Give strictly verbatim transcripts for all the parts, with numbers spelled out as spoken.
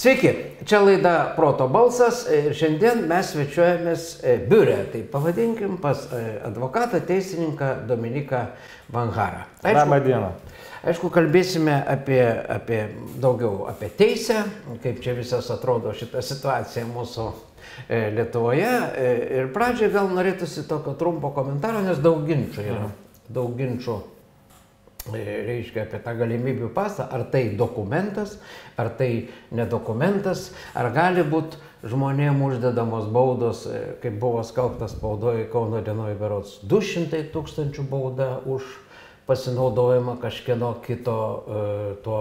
Sveiki, čia laida Proto balsas ir šiandien mes svečiuojamės biure, tai pavadinkim pas advokatą, teisininką Dominiką Vanharą. Labą dieną. Aišku, kalbėsime apie, apie daugiau apie teisę, kaip čia visas atrodo šita situacija mūsų Lietuvoje. Ir pradžiai gal norėtųsi tokio trumpo komentaro, nes daug ginčių yra, daug ginčių. Reiškia apie tą galimybių pasą, ar tai dokumentas, ar tai nedokumentas, ar gali būti žmonėm uždedamos baudos, kaip buvo skelbtas spaudoje Kauno dienoje berods du šimtai tūkstančių bauda už pasinaudojimą kažkieno kito to,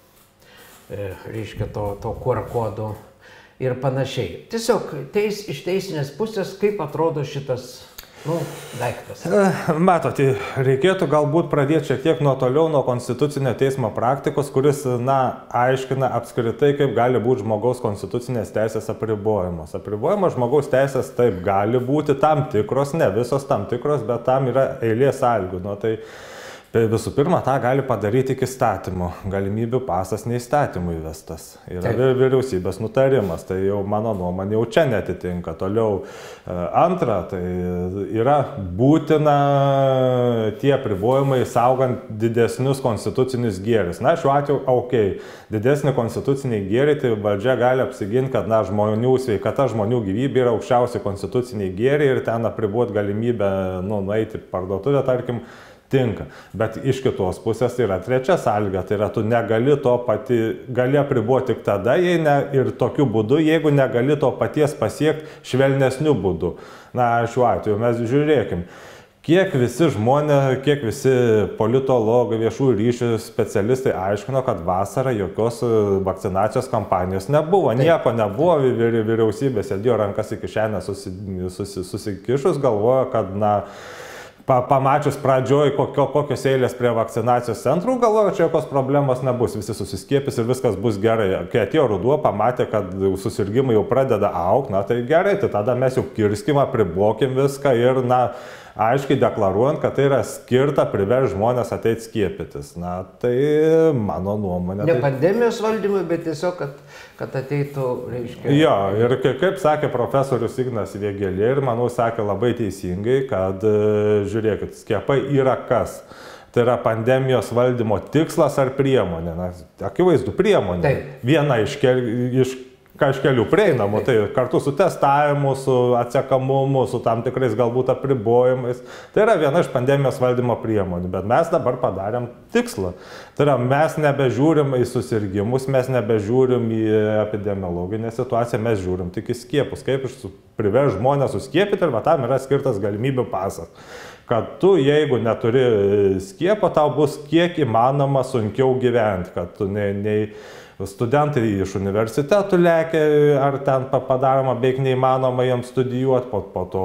reiškia, to, to Q R kodų ir panašiai. Tiesiog teis, iš teisinės pusės, kaip atrodo šitas Nu, daiktas. Matot, reikėtų galbūt pradėti šiek tiek nuo toliau nuo konstitucinio teismo praktikos, kuris, na, aiškina apskritai, kaip gali būti žmogaus konstitucinės teisės apribojimas. Apribojimas žmogaus teisės taip gali būti tam tikros, ne visos tam tikros, bet tam yra eilė sąlygų. Nu, tai visų pirma, tą gali padaryti iki įstatymų. Galimybių pasas neįstatymų įvestas. Yra vyriausybės nutarimas, tai jau mano nuomonė jau čia netitinka. Toliau antra, tai yra būtina tie apribojimai saugant didesnius konstitucinius gėrius. Na, šiuo atveju, okei, didesnį konstituciniai gėriai, tai valdžia gali apsiginti, kad, na, žmonių sveikata, žmonių gyvybė yra aukščiausi konstituciniai gėriai ir ten apriboti galimybę, nu, nueiti į parduotuvę, tarkim, tinka. Bet iš kitos pusės yra trečia sąlyga, tai yra tu negali to pati, gali apriboti tik tada, jei ne, ir tokiu būdu, jeigu negali to paties pasiekti švelnesniu būdu. Na, šiuo atveju mes žiūrėkim, kiek visi žmonės, kiek visi politologai, viešųjų ryšių specialistai aiškino, kad vasarą jokios vakcinacijos kampanijos nebuvo, nieko nebuvo, vyriausybė sėdėjo rankas į kišenę susi, susi, susikišus, galvojo, kad, na, pamačius pradžioj kokio, kokios eilės prie vakcinacijos centrų, galvoju, čia jokios problemos nebus, visi susiskiepys ir viskas bus gerai. Kai atėjo ruduo, pamatė, kad susirgymai jau pradeda augti, na tai gerai, tai tada mes jau kirskim, apribokim viską ir, na, aiškiai deklaruojant, kad tai yra skirta priversti žmonės ateiti skiepytis. Na, tai mano nuomonė. Ne tai... pandemijos valdymui, bet tiesiog, kad, kad ateitų, reiškia... Jo, ir kaip sakė profesorius Ignas Vėgėlė, ir manau sakė labai teisingai, kad, žiūrėkit, skiepai yra kas? Tai yra pandemijos valdymo tikslas ar priemonė? Na, akivaizdu, priemonė. Taip. Viena iš, kel, iš kažkelių prieinamų, tai kartu su testavimu, su atsekamumu, su tam tikrais galbūt apribojimais. Tai yra viena iš pandemijos valdymo priemonių, bet mes dabar padarėm tikslą. Tai yra, mes nebežiūrim į susirgymus, mes nebežiūrim į epidemiologinę situaciją, mes žiūrim tik į skiepus, kaip priversti žmonės suskiepyti ir va tam yra skirtas galimybių pasas. Kad tu, jeigu neturi skiepo, tau bus kiek įmanoma sunkiau gyventi, kad tu nei... nei studentai iš universitetų lekia, ar ten padaroma beveik neįmanoma jiems studijuoti, po, po to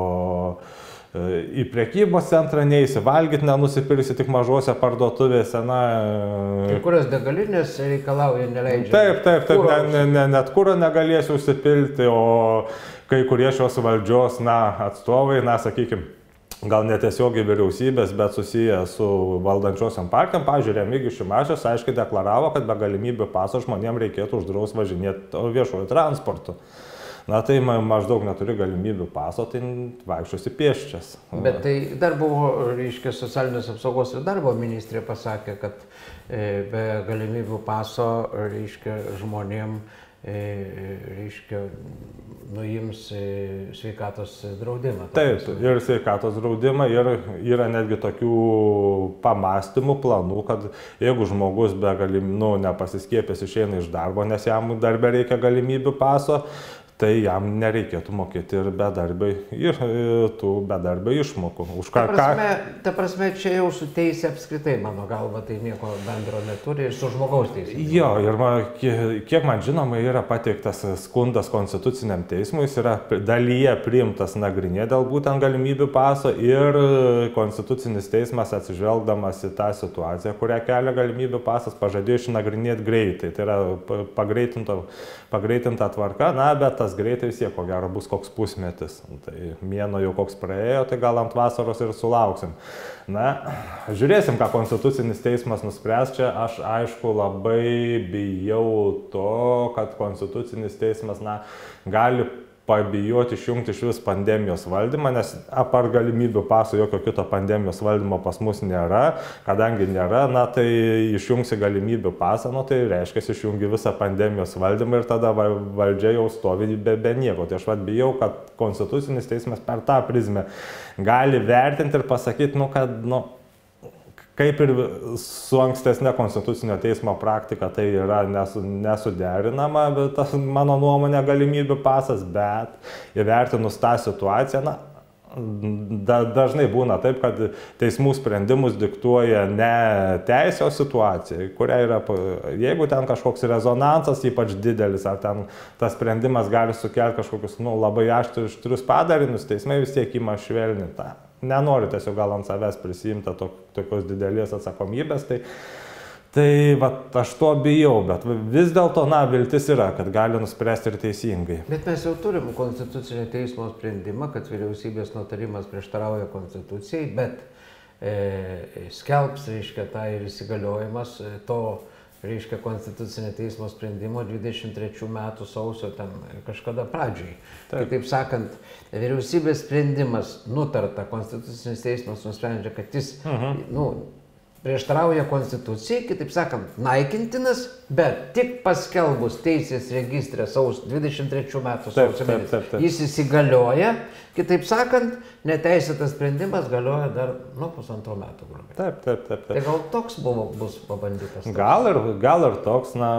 e, į prekybos centrą neįsi, valgyti nenusipirksi tik mažose parduotuvėse. Na, kai kurios degalinės reikalauja, neleidžia. Taip, taip, taip, ne, ne, ne, net kuro negalėsi užsipilti, o kai kurie šios valdžios, na, atstovai, na, sakykime, gal netiesiogiai vyriausybės, bet susiję su valdančiosiam partijom. Pavyzdžiui, Remigijus Šimašius aiškiai deklaravo, kad be galimybių paso žmonėms reikėtų uždrausti važinėti viešuoju transportu. Na tai maždaug neturi galimybių paso, tai vaikščiosi pėsčias. Bet tai dar buvo, reiškia, socialinės apsaugos ir darbo ministrė pasakė, kad be galimybių paso, reiškia, žmonėm reiškia, nuims sveikatos draudimą. Taip, ir sveikatos draudimą, ir yra netgi tokių pamastymų, planų, kad jeigu žmogus be galimybių, nu, nepasiskiepęs išeina iš darbo, nes jam darbe reikia galimybių paso, tai jam nereikėtų mokėti ir bedarbiai, ir tų bedarbiai išmokų. Už ką, ta, prasme, ta prasme, čia jau su teisė apskritai, mano galva, tai nieko bendro neturi ir su žmogaus teisė. Jo, ir man, kiek man žinoma, yra pateiktas skundas Konstituciniam teismui, jis yra dalyje priimtas nagrinė dėl būtent galimybių paso ir Konstitucinis teismas atsižvelgdamas į tą situaciją, kurią kelia galimybių pasas, pažadėjo išnagrinėti greitai. Tai yra pagreitinta, pagreitinta tvarka, na, bet tas tas greitai vis tiek, ko gero, bus koks pusmetis. Tai mėnuo jau koks praėjo, tai gal ant vasaros ir sulauksim. Na, žiūrėsim, ką Konstitucinis teismas nuspręs čia. Aš, aišku, labai bijau to, kad Konstitucinis teismas, na, gali pabijoti išjungti iš vis pandemijos valdymą, nes apart galimybių paso jokio kito pandemijos valdymo pas mus nėra. Kadangi nėra, na tai išjungsi galimybių pasą, nu tai reiškia, išjungi visą pandemijos valdymą ir tada valdžia jau stovi be, be nieko. Tai aš vat bijau, kad Konstitucinis teismas per tą prizmę gali vertinti ir pasakyti, nu kad, nu, kaip ir su ankstesnė Konstitucinio teismo praktika, tai yra nesu, nesuderinama, bet tas, mano nuomonė, galimybių pasas, bet įvertinus tą situaciją, na, da, dažnai būna taip, kad teismų sprendimus diktuoja ne teisės situacija, kuria yra, jeigu ten kažkoks rezonansas ypač didelis, ar ten tas sprendimas gali sukelti kažkokius, nu, labai aštrius padarinius, teismai vis tiek ima švelninti. Nenoriu tiesiog gal ant savęs prisimti to, tokios didelės atsakomybės, tai, tai va, aš to bijau, bet vis dėlto, na, viltis yra, kad gali nuspręsti ir teisingai. Bet mes jau turim Konstitucinio teismo sprendimą, kad vyriausybės nutarimas prieštarauja Konstitucijai, bet e, skelbs, reiškia, tai ir įsigaliojimas to, reiškia, Konstitucinio teismo sprendimo dvidešimt trečių metų sausio ten kažkada pradžiai. Taip. Kitaip sakant, vyriausybės sprendimas nutarta, Konstitucinis teismas nusprendžia, kad jis uh-huh. nu, prieštarauja Konstitucijai, kitaip sakant, naikintinas, bet tik paskelbus teisės registrė sausio dvidešimt trečių metų sausio mėnesį, jis įsigalioja, kitaip sakant, neteisėtas sprendimas galioja dar, nu, pusantro metų. Taip, taip, taip, taip. Tai gal toks buvo, bus pabandytas? Gal ir, gal ir toks, na...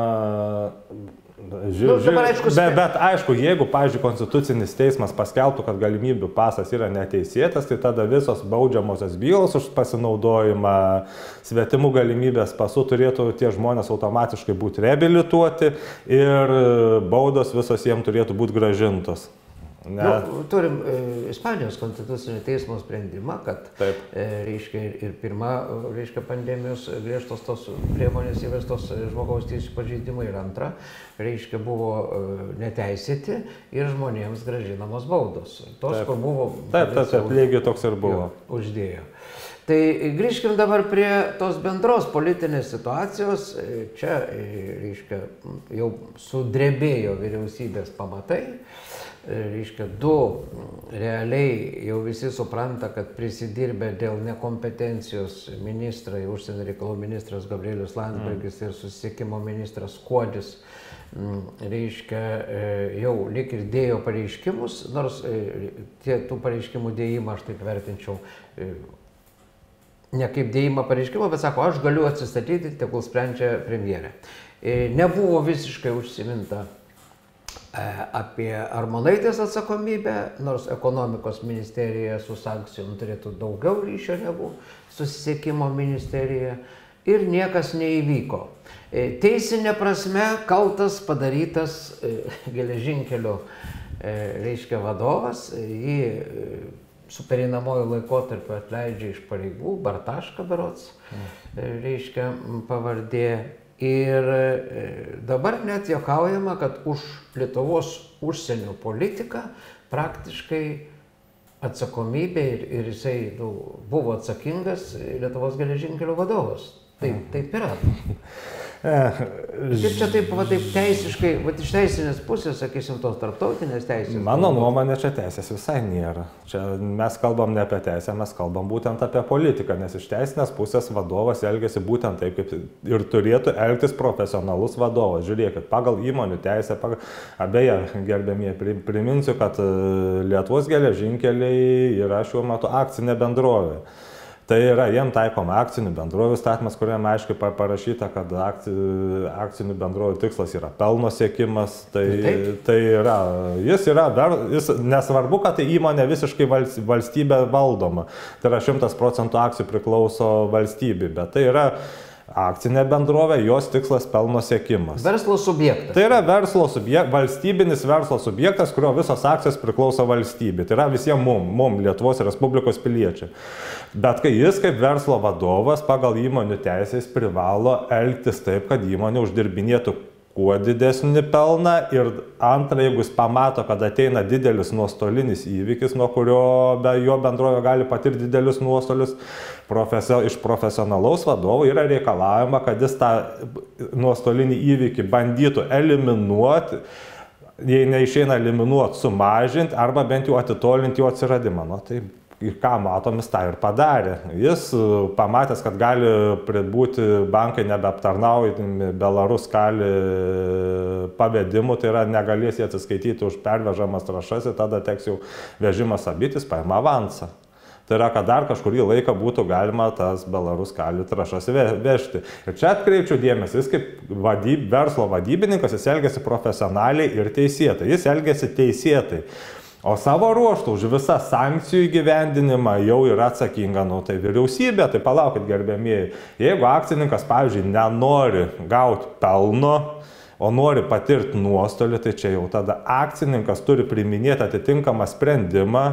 Ži, nu, ži, aišku, be, bet aišku, jeigu, pavyzdžiui, Konstitucinis teismas paskelbtų, kad galimybių pasas yra neteisėtas, tai tada visos baudžiamosios bylos už pasinaudojimą svetimų galimybės pasų turėtų tie žmonės automatiškai būti reabilituoti ir baudos visos jiems turėtų būti grąžintos. Ne. Nu, turim e, Ispanijos Konstitucinio teismo sprendimą, kad e, reiškia, ir, ir pirma, reiškia, pandemijos griežtos tos priemonės įvestos žmogaus teisų pažeidimai, ir antra, reiškia, buvo e, neteisėti ir žmonėms grąžinamos baudos. Tos, taip. Kur buvo... Taip, taip, taip, lygiai toks ir buvo. Jo, uždėjo. Tai grįžkim dabar prie tos bendros politinės situacijos. Čia, reiškia, jau sudrebėjo vyriausybės pamatai. Reiškia, du realiai jau visi supranta, kad prisidirbę dėl nekompetencijos ministrai, užsienio reikalų ministras Gabrielius Landsbergis mm. ir susisiekimo ministras Skuodis, reiškia, jau lyg ir dėjo pareiškimus, nors tie, tų pareiškimų dėjimą aš taip vertinčiau ne kaip dėjimą pareiškimo, bet sako, aš galiu atsistatyti, tegul sprendžia premjerė. Nebuvo visiškai užsiminta apie Armonaitės atsakomybę, nors ekonomikos ministerija su sankcijom turėtų daugiau ryšio negu susisiekimo ministerija, ir niekas neįvyko. Teisinė prasme kaltas padarytas geležinkelio, reiškia, vadovas, jį su pereinamojo laikotarpiu atleidžia iš pareigų, Bartaška berods, reiškia, pavardė. Ir dabar net juokaujama, kad už Lietuvos užsienio politiką praktiškai atsakomybė ir, ir jisai nu, buvo atsakingas Lietuvos geležinkelio vadovas. Taip, taip yra. Kaip čia taip, va, taip teisiškai, va, iš teisinės pusės, sakysim, tos tarptautinės teisės? Mano nuomonė, čia teisės visai nėra. Čia mes kalbam ne apie teisę, mes kalbam būtent apie politiką, nes iš teisinės pusės vadovas elgiasi būtent taip, kaip ir turėtų elgtis profesionalus vadovas. Žiūrėkit, pagal įmonių teisę, pagal... Abeje, gerbėmie, priminsiu, kad Lietuvos geležinkeliai yra šiuo metu akcinė bendrovė. Tai yra, jiem taikoma akcinių bendrovių įstatymas, kuriame aiškiai parašyta, kad akci, akcinių bendrovių tikslas yra pelno siekimas. Tai, tai yra, jis yra, jis, nesvarbu, kad tai įmonė visiškai valstybė valdoma. Tai yra šimtas procentų akcijų priklauso valstybei, bet tai yra akcinė bendrovė, jos tikslas pelno siekimas. Verslo subjektas. Tai yra verslo subjektas, valstybinis verslo subjektas, kurio visos akcijos priklauso valstybei. Tai yra visiems mum, mum, Lietuvos Respublikos piliečiai. Bet kai jis kaip verslo vadovas pagal įmonių teisės privalo elgtis taip, kad įmonė uždirbinėtų kuo didesnį pelną ir antra, jeigu jis pamato, kad ateina didelis nuostolinis įvykis, nuo kurio be jo bendrovė gali patirti didelius nuostolius, profesio, iš profesionalaus vadovo yra reikalavima, kad jis tą nuostolinį įvykį bandytų eliminuoti, jei neišeina eliminuoti, sumažinti arba bent jau atitolinti jo atsiradimą. Nu, tai ir ką matom, jis tą ir padarė. Jis pamatęs, kad gali būti bankai nebeaptarnaujami Belarus kali pavedimų, tai yra negalės jie atsiskaityti už pervežamas trąšas ir tada teks jau vežimas abytis, paima avansą. Tai yra, kad dar kažkurį laiką būtų galima tas Belarus kali trąšas vežti. Ir čia atkreipčiau dėmesį, jis kaip vadyb, verslo vadybininkas, jis elgėsi profesionaliai ir teisėtai. Jis elgėsi teisėtai. O savo ruoštų už visą sankcijų įgyvendinimą jau yra atsakinga, nu, tai vyriausybė, tai palaukit gerbėmieji. Jeigu akcininkas, pavyzdžiui, nenori gauti pelno, o nori patirti nuostolį, tai čia jau tada akcininkas turi priiminėti atitinkamą sprendimą,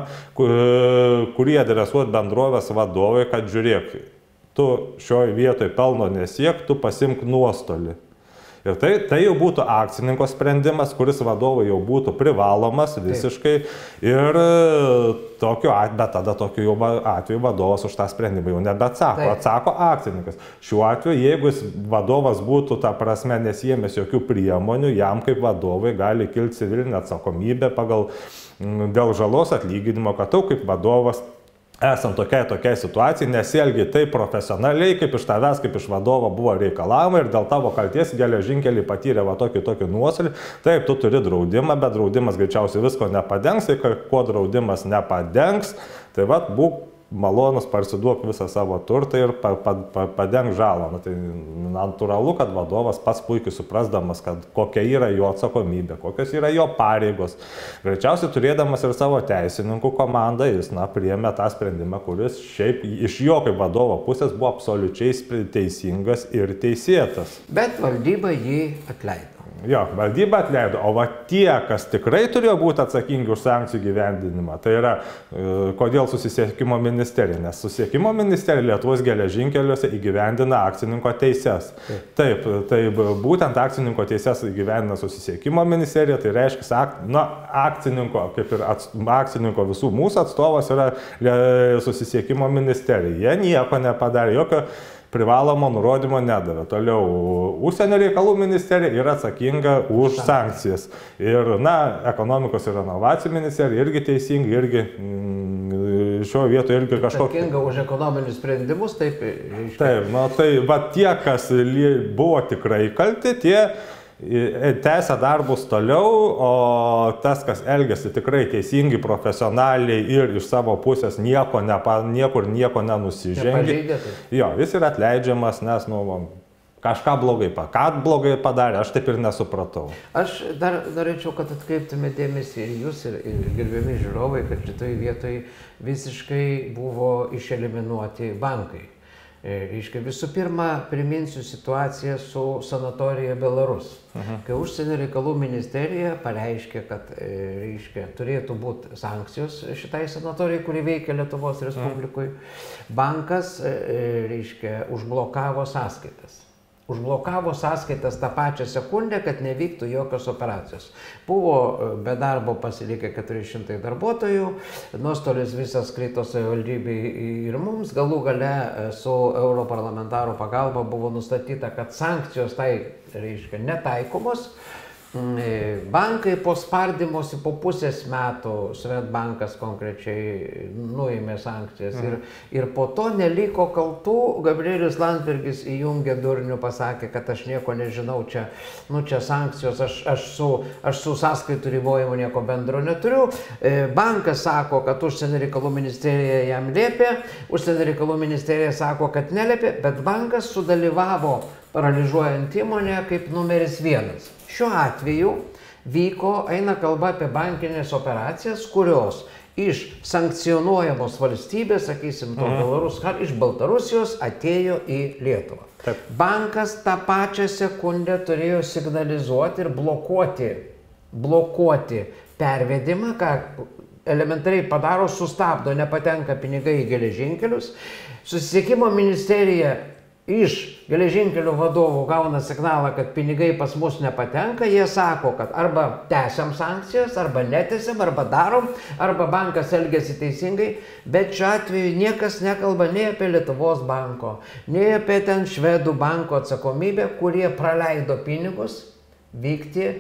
kurį adresuoti bendrovės vadovai, kad žiūrėk, tu šioje vietoje pelno nesiek, tu pasimk nuostolį. Ir tai, tai jau būtų akcininko sprendimas, kuris vadovui jau būtų privalomas visiškai. Taip. Ir tokiu atveju, bet tada tokiu atveju vadovas už tą sprendimą jau nebeatsako. Taip. Atsako akcininkas. Šiuo atveju, jeigu vadovas būtų tą prasme nesiėmęs jokių priemonių, jam kaip vadovai gali kilti civilinė atsakomybė pagal dėl žalos atlyginimo, kad tu kaip vadovas esant tokiai tokiai situacijai, nesielgi taip profesionaliai, kaip iš tavęs, kaip iš vadovo buvo reikalavimai ir dėl tavo kalties geležinkelį patyrė va tokį tokį nuostolį. Taip, tu turi draudimą, bet draudimas greičiausiai visko nepadengs, tai kuo draudimas nepadengs, tai va, būk malonus, parsiduok visą savo turtą ir pa, pa, pa, padeng žalą. Na, tai natūralu, kad vadovas pats puikiai suprasdamas, kad kokia yra jo atsakomybė, kokios yra jo pareigos. Greičiausiai turėdamas ir savo teisininkų komandą, jis na, priėmė tą sprendimą, kuris šiaip iš jo kaip vadovo pusės buvo absoliučiai teisingas ir teisėtas. Bet valdyba jį atleido. Jo, valdyba atleido, o va tie, kas tikrai turėjo būti atsakingi už sankcijų gyvendinimą, tai yra kodėl susisiekimo ministerija, nes susisiekimo ministerija Lietuvos geležinkeliuose įgyvendina akcininko teises. Taip, tai būtent akcininko teises įgyvendina susisiekimo ministerija, tai reiškia, ak, na, akcininko, kaip ir ats, akcininko visų mūsų atstovas yra susisiekimo ministerija. Jie nieko nepadarė, jokio privalomo nurodymo nedavė. Toliau, užsienio reikalų ministerija yra atsakinga už sankcijas. Ir, na, ekonomikos ir inovacijų ministerija irgi teisinga, irgi mm, šio vietoje irgi kažkokia. Atsakinga už ekonominius sprendimus, taip. Reiškia. Taip, na, tai va tie, kas buvo tikrai kalti, tie tęsia darbus toliau, o tas, kas elgiasi tikrai teisingai, profesionaliai ir iš savo pusės nieko nepa, niekur nieko nenusižengė, jo, jis yra atleidžiamas, nes, nu, kažką blogai, ką blogai padarė, aš taip ir nesupratau. Aš dar norėčiau, kad atkreiptume dėmesį ir jūs, ir, ir gerbiami žiūrovai, kad šitoj vietoj visiškai buvo išeliminuoti bankai. Reiškia, visų pirma, priminsiu situaciją su sanatorija Belarus. Uh-huh. Kai užsienio reikalų ministerija pareiškė, kad reiškia, turėtų būti sankcijos šitai sanatorijai, kuri veikia Lietuvos Respublikoje, uh-huh. bankas reiškia, užblokavo sąskaitas. Užblokavo sąskaitas tą pačią sekundę, kad nevyktų jokios operacijos. Buvo be darbo pasilikę keturi šimtai darbuotojų, nuostolis visas krito savivaldybei ir mums, galų gale su europarlamentarų pagalba buvo nustatyta, kad sankcijos tai, reiškia, netaikomos. Bankai po spardymosi po pusės metų, Swedbankas konkrečiai nuėmė sankcijas ir, ir po to neliko kaltų. Gabrielius Landsbergis įjungė durnių, pasakė, kad aš nieko nežinau, čia, nu, čia sankcijos, aš, aš, su, aš su sąskaitų ribojimu nieko bendro neturiu. Bankas sako, kad užsienio reikalų ministerija jam liepė, užsienio reikalų ministerija sako, kad neliepė, bet bankas sudalyvavo paralyžiuojant įmonę kaip numeris vienas. Šiuo atveju vyko, eina kalba apie bankinės operacijas, kurios iš sankcionuojamos valstybės, sakysim, to Belarus, iš Baltarusijos atėjo į Lietuvą. Taip. Bankas tą pačią sekundę turėjo signalizuoti ir blokuoti, blokuoti pervedimą, ką elementariai padaro, sustabdo, nepatenka pinigai į geležinkelius. Susisiekimo ministerija iš geležinkelių vadovų gauna signalą, kad pinigai pas mus nepatenka, jie sako, kad arba tęsiam sankcijas, arba netęsiam, arba darom, arba bankas elgesi teisingai, bet šiuo atveju niekas nekalba nei apie Lietuvos banko, nei apie ten Švedų banko atsakomybę, kurie praleido pinigus vykti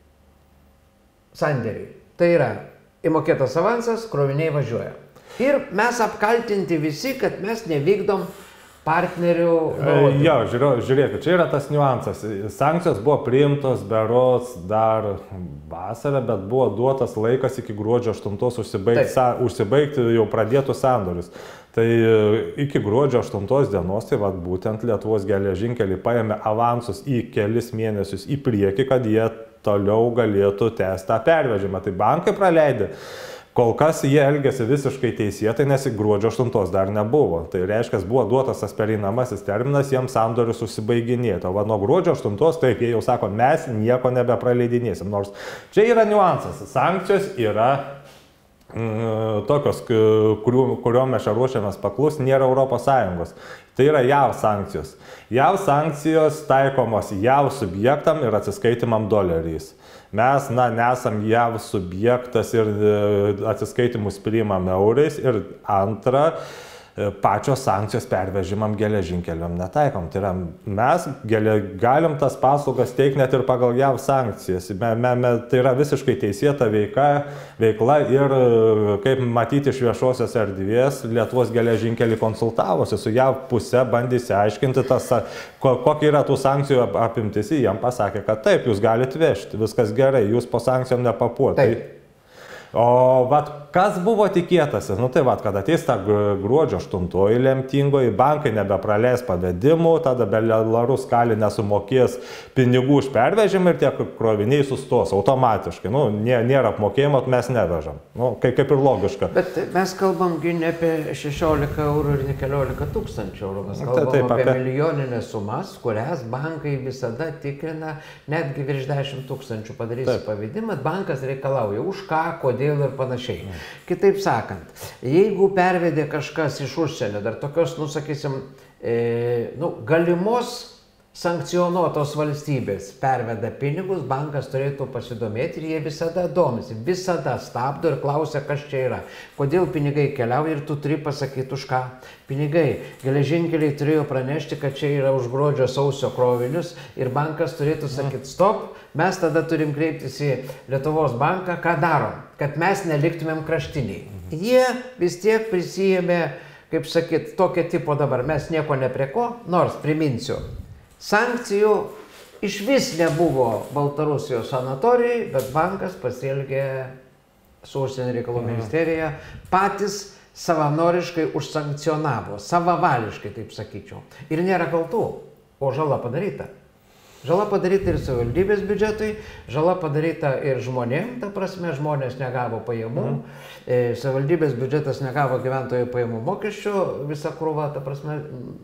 sandėriai. Tai yra įmokėtas avansas, kroviniai važiuoja. Ir mes apkaltinti visi, kad mes nevykdom partnerių nurodymų. Jo, žiūrėkit, čia yra tas niuansas. Sankcijos buvo priimtos berods dar vasarą, bet buvo duotas laikas iki gruodžio aštuntos užsibaigti, sa, užsibaigti jau pradėtų sandorius. Tai iki gruodžio aštuntos dienos, tai vat, būtent Lietuvos geležinkeliai paėmė avansus į kelis mėnesius į priekį, kad jie toliau galėtų tęsti tą pervežimą. Tai bankai praleidė. Kol kas jie elgėsi visiškai teisėtai, nes gruodžio aštuntos dar nebuvo. Tai reiškia, buvo duotas tas pereinamasis terminas jiems sandorius užsibaiginėti. O va, nuo gruodžio aštuntos, taip, jie jau sako, mes nieko nebepraleidinėsim. Nors čia yra niuansas. Sankcijos yra mm, tokios, kuriuom mes ruošiamės paklus, nėra Europos Sąjungos. Tai yra J A V sankcijos. J A V sankcijos taikomos J A V subjektam ir atsiskaitimam doleriais. Mes, na, nesam J A V subjektas ir atsiskaitimus priimam eurais. Ir antra, pačios sankcijos pervežimam geležinkeliam netaikom. Tai yra, mes gele, galim tas paslaugas teikti net ir pagal J A V sankcijas. Me, me, me, tai yra visiškai teisėta veika, veikla ir, kaip matyti iš viešosios erdvės, Lietuvos geležinkeliai konsultavosi su J A V puse, bandė išsiaiškinti, tas, ko, kokia yra tų sankcijų apimtis. Jiem pasakė, kad taip, jūs galite vežti, viskas gerai, jūs po sankcijom nepapuotai. O vat, kas buvo tikėtasi? Nu tai vat, kad ateis ta gruodžio aštuntoji lemtingoji, bankai nebepraleis pavedimų, tada Belarus kali nesumokės pinigų už pervežimą ir tie kroviniai sustos automatiškai. Nu, nėra apmokėjimo, mes nevežam. Nu, kaip, kaip ir logiška. Bet mes kalbam ne apie šešiolika eurų ir ne keliolika tūkstančių eurų. Mes kalbam taip, taip, apie, apie milijoninės sumas, kurias bankai visada tikrina, netgi virš dešimt tūkstančių padarysi pavedimą, bankas reikalauja už ką, kodėl ir panašiai. Kitaip sakant, jeigu pervedė kažkas iš užsienio, dar tokios, nu, sakysim, e, nu, galimos sankcionuotos valstybės perveda pinigus, bankas turėtų pasidomėti ir jie visada domisi, visada stabdo ir klausia, kas čia yra. Kodėl pinigai keliauja ir tu turi pasakyti už ką. Pinigai, geležinkeliai turėjo pranešti, kad čia yra už gruodžio sausio krovinius ir bankas turėtų sakyti stop, mes tada turim kreiptis į Lietuvos banką, ką darom, kad mes neliktumėm kraštiniai. Jie vis tiek prisijėmė, kaip sakyt, tokio tipo dabar, mes nieko neprieko, nors priminsiu, sankcijų iš vis nebuvo Baltarusijos sanatorijai, bet bankas pasielgė su užsienio reikalų ministerija, patys savanoriškai užsankcionavo, savavališkai, taip sakyčiau. Ir nėra kaltų, o žala padaryta. Žala padaryta ir savivaldybės biudžetui, žala padaryta ir žmonėm, ta prasme, žmonės negavo pajamų, mm. savivaldybės biudžetas negavo gyventojų pajamų mokesčių, visa krūva, ta prasme,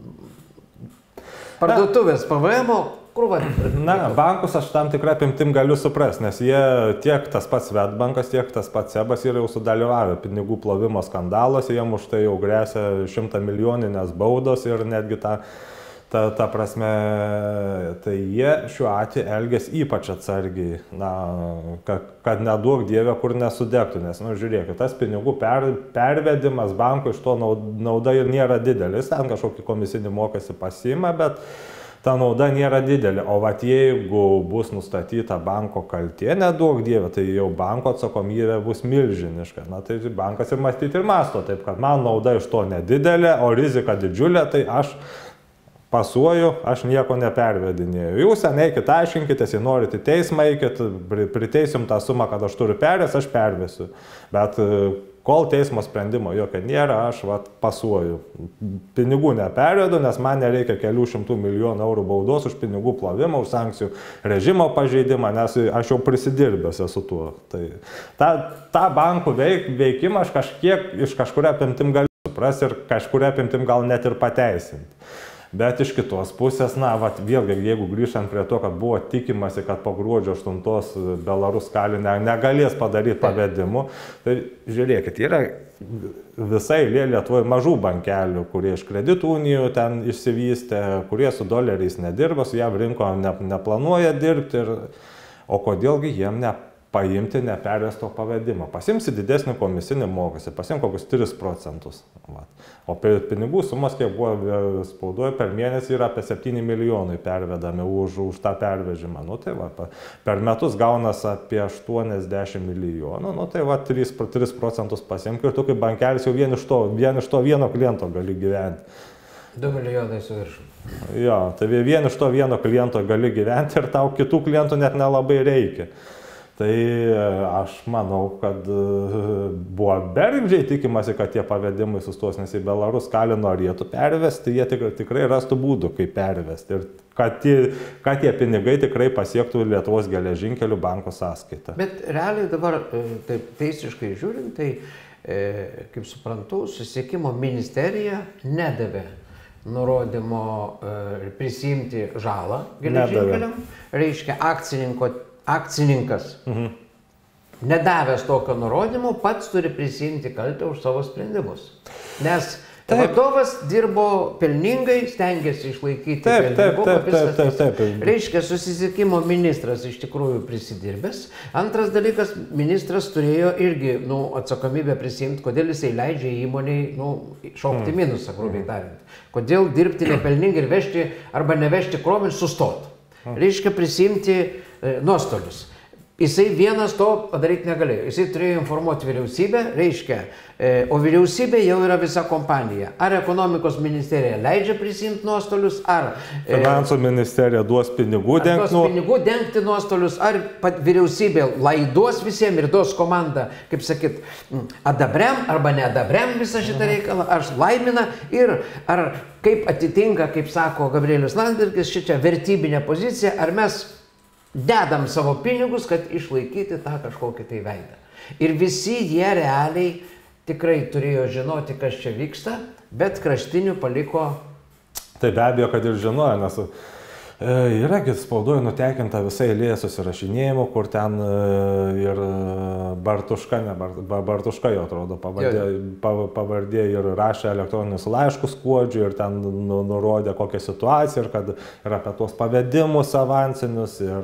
parduotuvės P V M-o, krūva. Na, bankus aš tam tikrą apimtim galiu suprasti, nes jie tiek tas pats Svedbankas, tiek tas pats SEBas yra jau sudalyvavę pinigų plovimo skandaluose, jiem už tai jau grėsia šimta milijoninės baudos ir netgi ta, ta, ta prasme, tai jie šiuo atveju elgiasi ypač atsargiai, na, kad, kad neduok Dieve, kur nesudegtų, nes, nu, žiūrėkit, tas pinigų per, pervedimas bankų iš to nauda ir nėra didelis, ten kažkokį komisinį mokestį pasiima, bet ta nauda nėra didelė, o vat jeigu bus nustatyta banko kaltė, neduok Dieve, tai jau banko atsakomybė bus milžiniška. Na tai bankas ir mąstyti ir masto, taip kad man nauda iš to nedidelė, o rizika didžiulė, tai aš pasuoju, aš nieko nepervedinėjau. Jūs ten eikit, aiškinkitės, jei norite į teismą, eikit, priteisim tą sumą, kad aš turiu pervės, aš pervesiu. Bet kol teismo sprendimo jokio nėra, aš vat, pasuoju. Pinigų nepervedu, nes man nereikia kelių šimtų milijonų eurų baudos už pinigų plovimą, už sankcijų režimo pažeidimą, nes aš jau prisidirbęs esu tuo. Tai tą, tą bankų veik, veikimą aš kažkiek iš kažkuria apimtim galiu suprasti ir kažkuria apimtim gal net ir pateisinti. Bet iš kitos pusės, na, vat, vėlgi, jeigu grįžtant prie to, kad buvo tikimasi, kad po gruodžio aštuntos Belaruskalij ne, negalės padaryti pavedimų, tai žiūrėkit, yra visai Lietuvoje mažų bankelių, kurie iš kreditų unijų ten išsivystė, kurie su doleriais nedirba, su jav rinko ne, neplanuoja dirbti, ir, o kodėlgi jiem ne paimti nepervesto pavedimo. Pasimsi didesnį komisinį mokestį, pasim kokius tris procentus. Vat. O pinigų sumas, kiek buvo spaudoje, per mėnesį yra apie septyni milijonai pervedami už, už tą pervežimą. Nu, tai va, per metus gaunas apie aštuoniasdešimt milijonų, nu, tai va, tris procentus pasimk ir tu kaip bankelis jau vien iš to, vien iš to vieno kliento gali gyventi. du milijonai su viršum. Jo, tai vien iš to vieno kliento gali gyventi ir tau kitų klientų net nelabai reikia. Tai aš manau, kad buvo bergždžiai tikimasi, kad tie pavedimai sustos, nes į Belaruskalij norėtų pervesti, jie tikrai, tikrai rastų būdų, kaip pervesti. Ir kad tie, kad tie pinigai tikrai pasiektų Lietuvos geležinkelių banko sąskaitą. Bet realiai dabar, taip teisiškai žiūrint, tai, kaip suprantu, susisiekimo ministerija nedavė nurodymo prisiimti žalą geležinkeliam, reiškia akcininko akcininkas, mhm. nedavęs tokio nurodymo, pats turi prisiimti kaltę už savo sprendimus. Nes taip. Vadovas dirbo pelningai, stengiasi išlaikyti taip, pelningumą. Taip, taip, taip, taip, taip. Reiškia, susisiekimo ministras iš tikrųjų prisidirbęs. Antras dalykas, ministras turėjo irgi nu, atsakomybę prisiimti, kodėl jisai leidžia įmoniai nu, šaukti mm. minusą, grubiai tariant. Kodėl dirbti nepelningai ir vežti arba nevežti krovinį sustot. Reiškia prisimti e, nuostolius. Jisai vienas to padaryti negalėjo. Jisai turėjo informuoti vyriausybę, reiškia, e, o vyriausybė jau yra visa kompanija. Ar ekonomikos ministerija leidžia prisimti nuostolius, ar... E, Finansų ministerija duos pinigų dengti duos pinigų dengti nuostolius, ar pat vyriausybė laiduos visiems ir duos komandą, kaip sakyt, adabrem arba neadabrem visą šitą reikalą, aš laimina ir ar kaip atitinka, kaip sako Gabrielius Landsbergis, šitą vertybinę poziciją, ar mes dedam savo pinigus, kad išlaikyti tą kažkokį tai veidą. Ir visi jie realiai tikrai turėjo žinoti, kas čia vyksta, bet kraštinių paliko. Tai be abejo, kad ir žinojo, nes e, yra spaudoje nutekinta visai eilė susirašinėjimų, kur ten e, ir Bartuška, ne Bart, Bartuška jo atrodo, pavardė, pavardė ir rašė elektroninius laiškus Skuodžiui ir ten nu, nurodė kokią situaciją ir kad ir apie tuos pavedimus avansinius ir,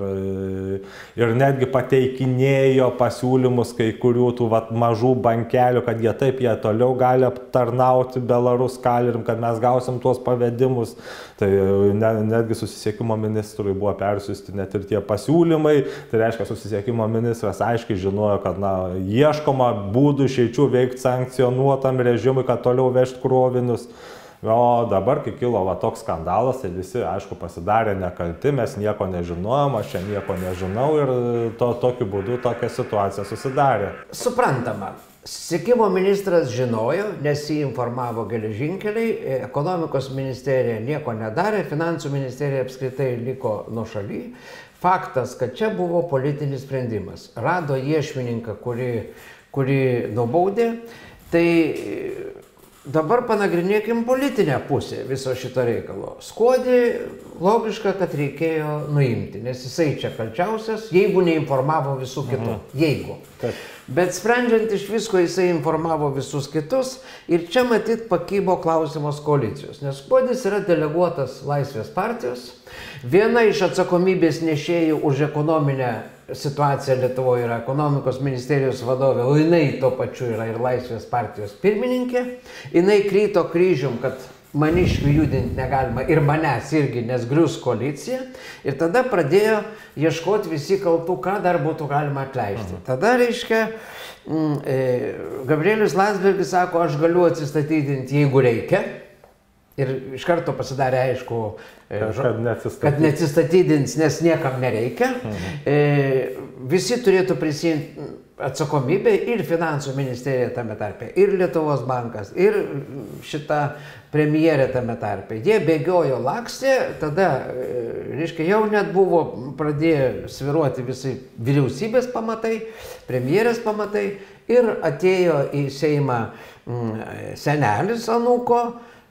ir netgi pateikinėjo pasiūlymus kai kurių tų vat, mažų bankelių, kad jie taip, jie toliau gali aptarnauti Belaruskalij ir kad mes gausim tuos pavedimus. Tai ne, netgi susisiekimo ministrui buvo persiųsti net ir tie pasiūlymai, tai reiškia susisiekimo ministras aiškiai žinojo, kad na, ieškoma būdų išeičių veikti sankcionuotam režimui, kad toliau vežti krovinius. O dabar, kai kilo va, toks skandalas, tai visi, aišku, pasidarė nekalti, mes nieko nežinojom, aš čia nieko nežinau ir to, tokiu būdu tokia situacija susidarė. Suprantama. Susisiekimo ministras žinojo, nes jį informavo geležinkeliai, ekonomikos ministerija nieko nedarė, finansų ministerija apskritai liko nuošaly. Faktas, kad čia buvo politinis sprendimas. Rado iešmininką, kuri, kuri nubaudė, tai dabar panagrinėkim politinę pusę viso šito reikalo. Skuodį logiška, kad reikėjo nuimti, nes jisai čia kalčiausias, jeigu neinformavo visų kitų. Mhm. Jeigu. Taip. Bet sprendžiant iš visko, jisai informavo visus kitus ir čia matyt pakybo klausimas koalicijos, nes Skuodis yra deleguotas Laisvės partijos, viena iš atsakomybės nešėjų už ekonominę situaciją Lietuvoje yra ekonomikos ministerijos vadovė, o jinai to pačiu yra ir Laisvės partijos pirmininkė, jinai kryto kryžium, kad maniškių judinti negalima ir manęs irgi, nes grius koalicija. Ir tada pradėjo ieškoti visi kaltų, ką dar būtų galima atleisti. Tada, reiškia, mm, e, Gabrielius Landsbergis sako, aš galiu atsistatydinti, jeigu reikia. Ir iš karto pasidarė aišku, e, kad, neatsistatydins. kad neatsistatydins, nes niekam nereikia. Mhm. E, visi turėtų prisimti atsakomybę ir finansų ministerija tame tarpe, ir Lietuvos bankas, ir šita premjerė tame tarpe. Jie bėgiojo, lakstė, tada, reiškia, jau net buvo pradėję sviruoti visi vyriausybės pamatai, premjerės pamatai ir atėjo į Seimą senelis anūko,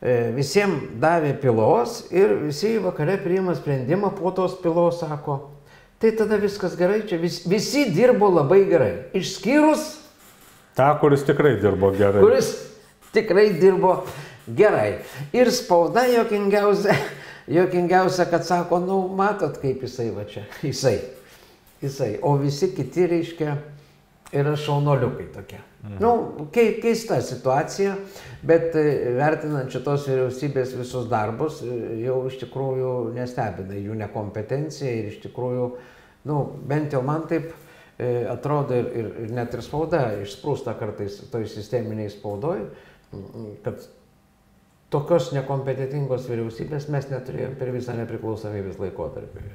visiems davė pilos ir visi vakare priima sprendimą po tos pilos, sako, tai tada viskas gerai, čia vis, visi dirbo labai gerai, išskyrus tą, kuris tikrai dirbo gerai. Kuris tikrai dirbo gerai. Ir spauda juokingiausia, juokingiausia, kad sako, nu, matot, kaip jisai va čia, jisai, jisai, o visi kiti, reiškia, yra šaunoliukai tokie. Mhm. Nu, keista situacija, bet vertinant šitos vyriausybės visus darbus, jau iš tikrųjų nestebina jų nekompetencija ir iš tikrųjų, nu, bent jau man taip atrodo ir, ir, ir net ir spauda išsprūsta kartais toj sisteminiai spaudoj, kad tokios nekompetentingos vyriausybės mes neturėjom per visą nepriklausomybės laikotarpį.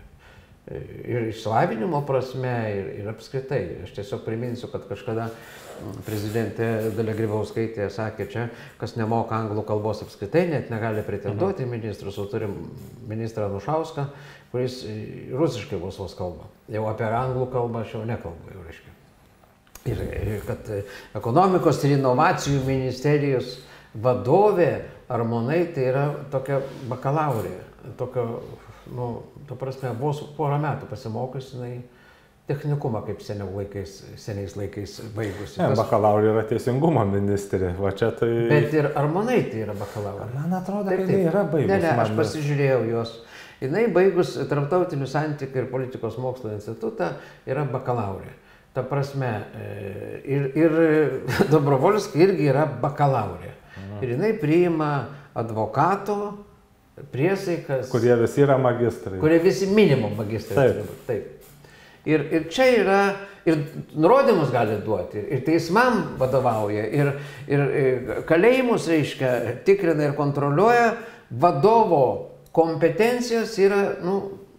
Ir išsilavinimo prasme, ir, ir apskritai. Aš tiesiog priminsiu, kad kažkada prezidentė Dalia Grybauskaitė sakė čia, kas nemoka anglų kalbos apskritai, net negali pretenduoti mhm. ministrus, o turim ministrą Anušauską, kuris rusiškai vos vos kalba. Jau apie anglų kalbą aš jau nekalbu, jau reiškia. Ir, ir kad ekonomikos ir inovacijų ministerijos vadovė Armonaitė yra tokia bakalaurė, tokio, nu, to prasme, vos porą metų pasimokius, jinai technikumą kaip seniau laikais, seniais laikais baigusi. Ne, bakalaurė yra teisingumo ministrė, va čia tai... Bet ir Armonaitė yra bakalaurė. Man atrodo, kad jinai yra baigus. Ne, ne, aš pasižiūrėjau jos. Jinai baigus Tarptautinių santykių ir politikos mokslo institutą yra bakalaurė. Ta prasme, ir, ir Dobrovolska irgi yra bakalaurė. Ir jinai priima advokato priesaikas. Kurie visi yra magistrai. Kurie visi minimum magistrai. Taip. Taip. Ir, ir čia yra, ir nurodymus gali duoti, ir teismam vadovauja, ir, ir, ir kalėjimus, reiškia, tikrina ir kontroliuoja, vadovo kompetencijos yra, nu,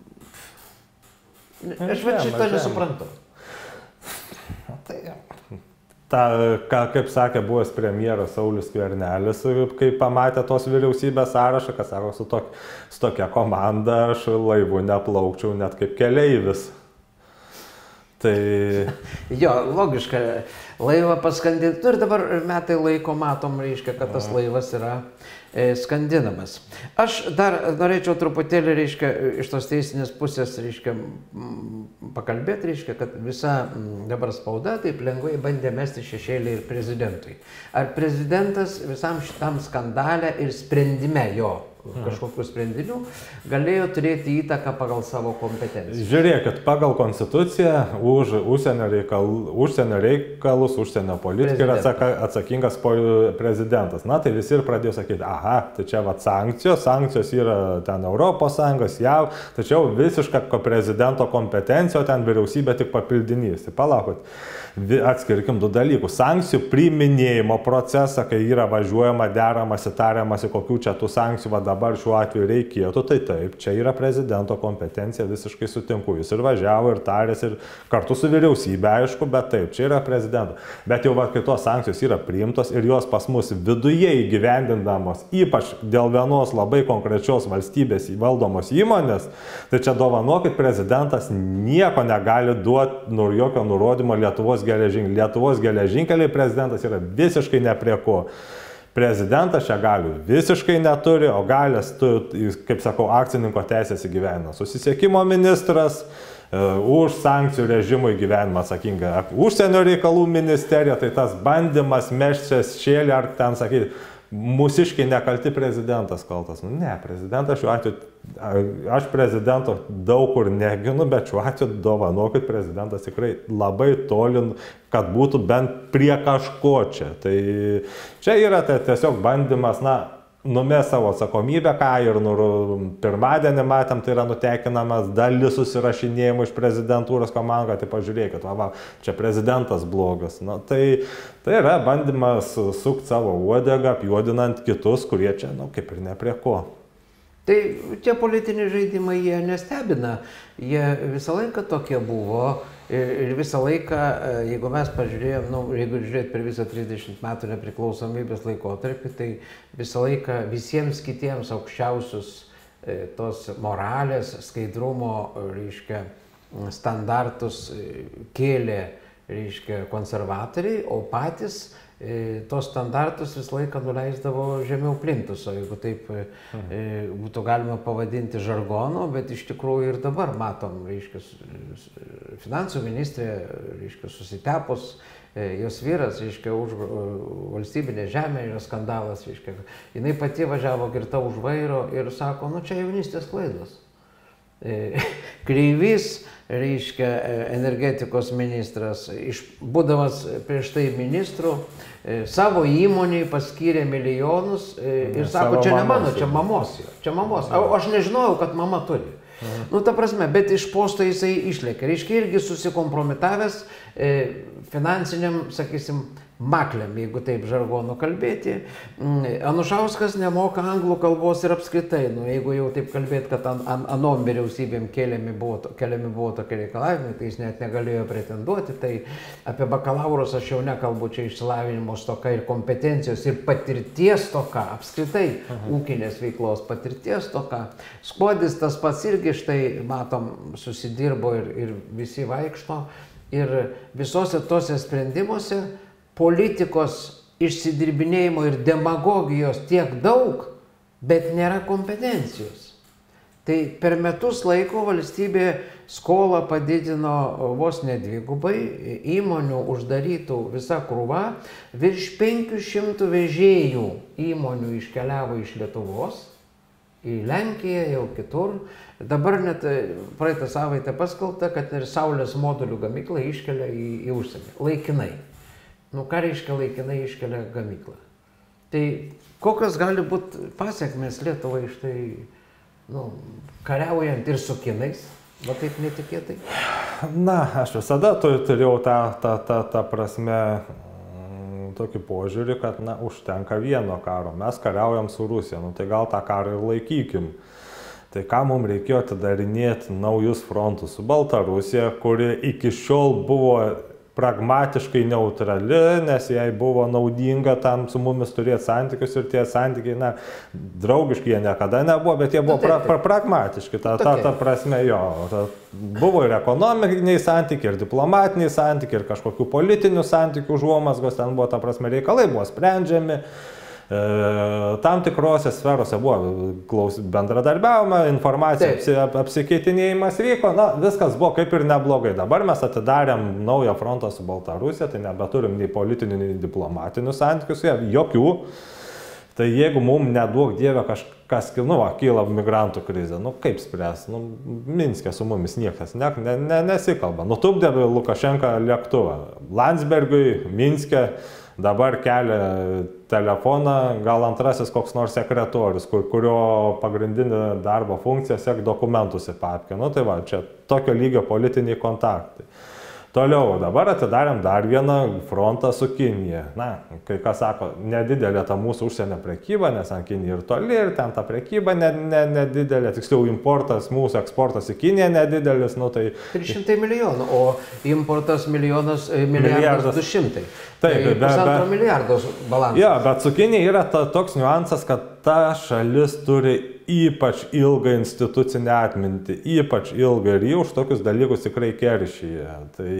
aš va šitą nesuprantu. Tai Ta, ką, kaip sakė buvęs premjeras Saulius Skvernelis, kai pamatė tos vyriausybės sąrašą, kad sako, su, tok, su tokia komanda aš laivu neplaukčiau net kaip keleivis. Tai... Jo, logiška, laivą paskandinti. Ir dabar metai laiko matom, reiškia, kad tas laivas yra e, skandinamas. Aš dar norėčiau truputėlį, reiškia, iš tos teisinės pusės, reiškia, pakalbėti, reiškia, kad visa dabar spauda taip lengvai bandė mesti šešėlį ir prezidentui. Ar prezidentas visam šitam skandale ir sprendime jo kažkokių sprendinių galėjo turėti įtaką pagal savo kompetenciją? Žiūrėkit, pagal konstituciją už užsienio, reikal, užsienio reikalus, užsienio politiką yra atsaka, atsakingas prezidentas. Na, tai visi ir pradėjo sakyti, aha, tai čia va sankcijos, sankcijos yra ten Europos Sąjungos, jav, tačiau visiška prezidento kompetencija, o ten vyriausybė tik papildinys. Tai palaukit, atskirkim du dalykus. Sankcijų priiminėjimo procesą, kai yra važiuojama, deramasi, tariamasi, kokių čia tų sankcijų va, dabar šiuo atveju reikėtų, tai taip, čia yra prezidento kompetencija, visiškai sutinku. Jis ir važiavo, ir tarės, ir kartu su vyriausybė, aišku, bet taip, čia yra prezidento. Bet jau va, kai tos sankcijos yra priimtos ir jos pas mus viduje įgyvendindamos, ypač dėl vienos labai konkrečios valstybės valdomos įmonės, tai čia dovanokit, prezidentas nieko negali duoti, nu, jokio nurodymo Lietuvos geležinkeliai. Lietuvos geležinkeliai prezidentas yra visiškai ne prie ko. Prezidentas šią galių visiškai neturi, o galės, tu, kaip sakau, akcininko teisės įgyvendina. Susisiekimo ministras, uh, už sankcijų režimų įgyvendimą atsakinga užsienio reikalų ministerija, tai tas bandymas mešti šėlį ar ten sakyti, mūsiškai nekalti prezidentas kaltas. Nu, ne, prezidentas šiuo atveju, aš prezidento daug kur neginu, bet šiuo atveju dovanokit, prezidentas tikrai labai tolin, kad būtų bent prie kažko čia. Tai čia yra tai tiesiog bandymas, na, numės savo atsakomybę, ką ir nu, pirmadienį matėm, tai yra nutekinamas dalis susirašinėjimų iš prezidentūros komandos, tai pažiūrėkit, va, va, čia prezidentas blogas. Na, tai, tai yra bandymas sukti savo uodegą, apjuodinant kitus, kurie čia, nu, kaip ir ne prie ko. Tai tie politiniai žaidimai, jie nestebina, jie visą laiką tokie buvo ir visą laiką, jeigu mes pažiūrėjom, nu, jeigu žiūrėt per visą trisdešimt metų nepriklausomybės laikotarpį, tai visą laiką visiems kitiems aukščiausius tos moralės, skaidrumo, reiškia, standartus kėlė, reiškia, konservatoriai, o patys tos standartus visą laiką nuleisdavo žemiau plintuso, jeigu taip būtų galima pavadinti žargonu, bet iš tikrųjų ir dabar matom, reiškia, finansų ministrė, reiškia, susitepus, jos vyras, reiškia, už valstybinę žemę yra skandalas, reiškia, jinai pati važiavo girta už vairo ir sako, nu čia jaunystės klaidos. Kreivys, reiškia, energetikos ministras, būdamas prieš tai ministru, savo įmoniai paskyrė milijonus ir sako, čia ne mano, čia mamos jo, čia mamos. O aš nežinojau, kad mama turi. Nu, ta prasme, bet iš posto jisai išlėkė. Reiškia, irgi susikompromitavęs finansiniam, sakysim, makliam, jeigu taip žargonu kalbėti. Anušauskas nemoka anglų kalbos ir apskritai, nu, jeigu jau taip kalbėti, kad an, an, anom vyriausybėm keliami buvo, keliami buvo tokie reikalavimai, tai jis net negalėjo pretenduoti, tai apie bakalaurus aš jau nekalbu, čia išsilavinimo stoka ir kompetencijos ir patirties stoka, apskritai Aha. ūkinės veiklos patirties stoka. Skuodis tas pats irgi, štai matom, susidirbo ir, ir visi vaikšto ir visose tose sprendimuose politikos išsidirbinėjimo ir demagogijos tiek daug, bet nėra kompetencijos. Tai per metus laiko valstybė skolą padidino vos ne dvigubai, įmonių uždarytų visa krūva, virš penkių šimtų vežėjų įmonių iškeliavo iš Lietuvos į Lenkiją, jau kitur. Dabar net praeitą savaitę paskelbta, kad ir saulės modulių gamyklą iškelia į, į užsienį, laikinai. Nu, ką reiškia laikinai iškelia gamyklą? Tai kokios gali būti pasiekmes Lietuvai štai, nu, kariaujant ir su kinais, va taip netikėtai? Na, aš visada turėjau tą, tą, tą, tą prasme, tokį požiūrį, kad, na, užtenka vieno karo. Mes kariaujam su Rusija, nu, tai gal tą karą ir laikykim. Tai ką mums reikėjo atidarinėti naujus frontus su Baltarusija, kuri iki šiol buvo pragmatiškai neutrali, nes jai buvo naudinga tam su mumis turėti santykius ir tie santykiai, na, draugiški jie niekada nebuvo, bet jie buvo pra, pra, pragmatiški, ta, ta, ta prasme jo. Ta, buvo ir ekonominiai santykiai, ir diplomatiniai santykiai, ir kažkokių politinių santykių užuomazgos, ten buvo, ta prasme, reikalai buvo sprendžiami. Tam tikrose sferose buvo klaus, bendradarbiavimo, informacijos ap, apsikeitinėjimas vyko, na, viskas buvo kaip ir neblogai. Dabar mes atidarėm naują frontą su Baltarusija, tai nebeturim nei politinių, nei diplomatinių santykių su jie, jokių. Tai jeigu mums neduok Dieve kažkas, nu, va, kyla migrantų krizė, nu, kaip spręs, nu, Minske su mumis niekas ne, ne, ne, nesikalba. Nutupdė Lukašenka lėktuvą. Landsbergiui, Minske, dabar kelia telefoną, gal antrasis koks nors sekretorius, kur, kurio pagrindinė darbo funkcija sek dokumentus į papkę. Nu tai va, čia tokio lygio politiniai kontaktai. Toliau, dabar atidarėm dar vieną frontą su Kinija. Na, kai kas sako, nedidelė ta mūsų užsienio prekyba, nes ant Kinija ir toli, ir ten ta prekyba nedidelė, ne, ne tiksliau importas, mūsų eksportas į Kiniją nedidelis, nu tai... trys šimtai milijonų, o importas milijonas, milijardas du šimtai. Taip, tai pusantro milijardos balansas. Jo, bet su Kinija yra ta, toks niuansas, kad ta šalis turi ypač ilgą institucinę atmintį, ypač ilgą ir jį už tokius dalykus tikrai keršyje. Tai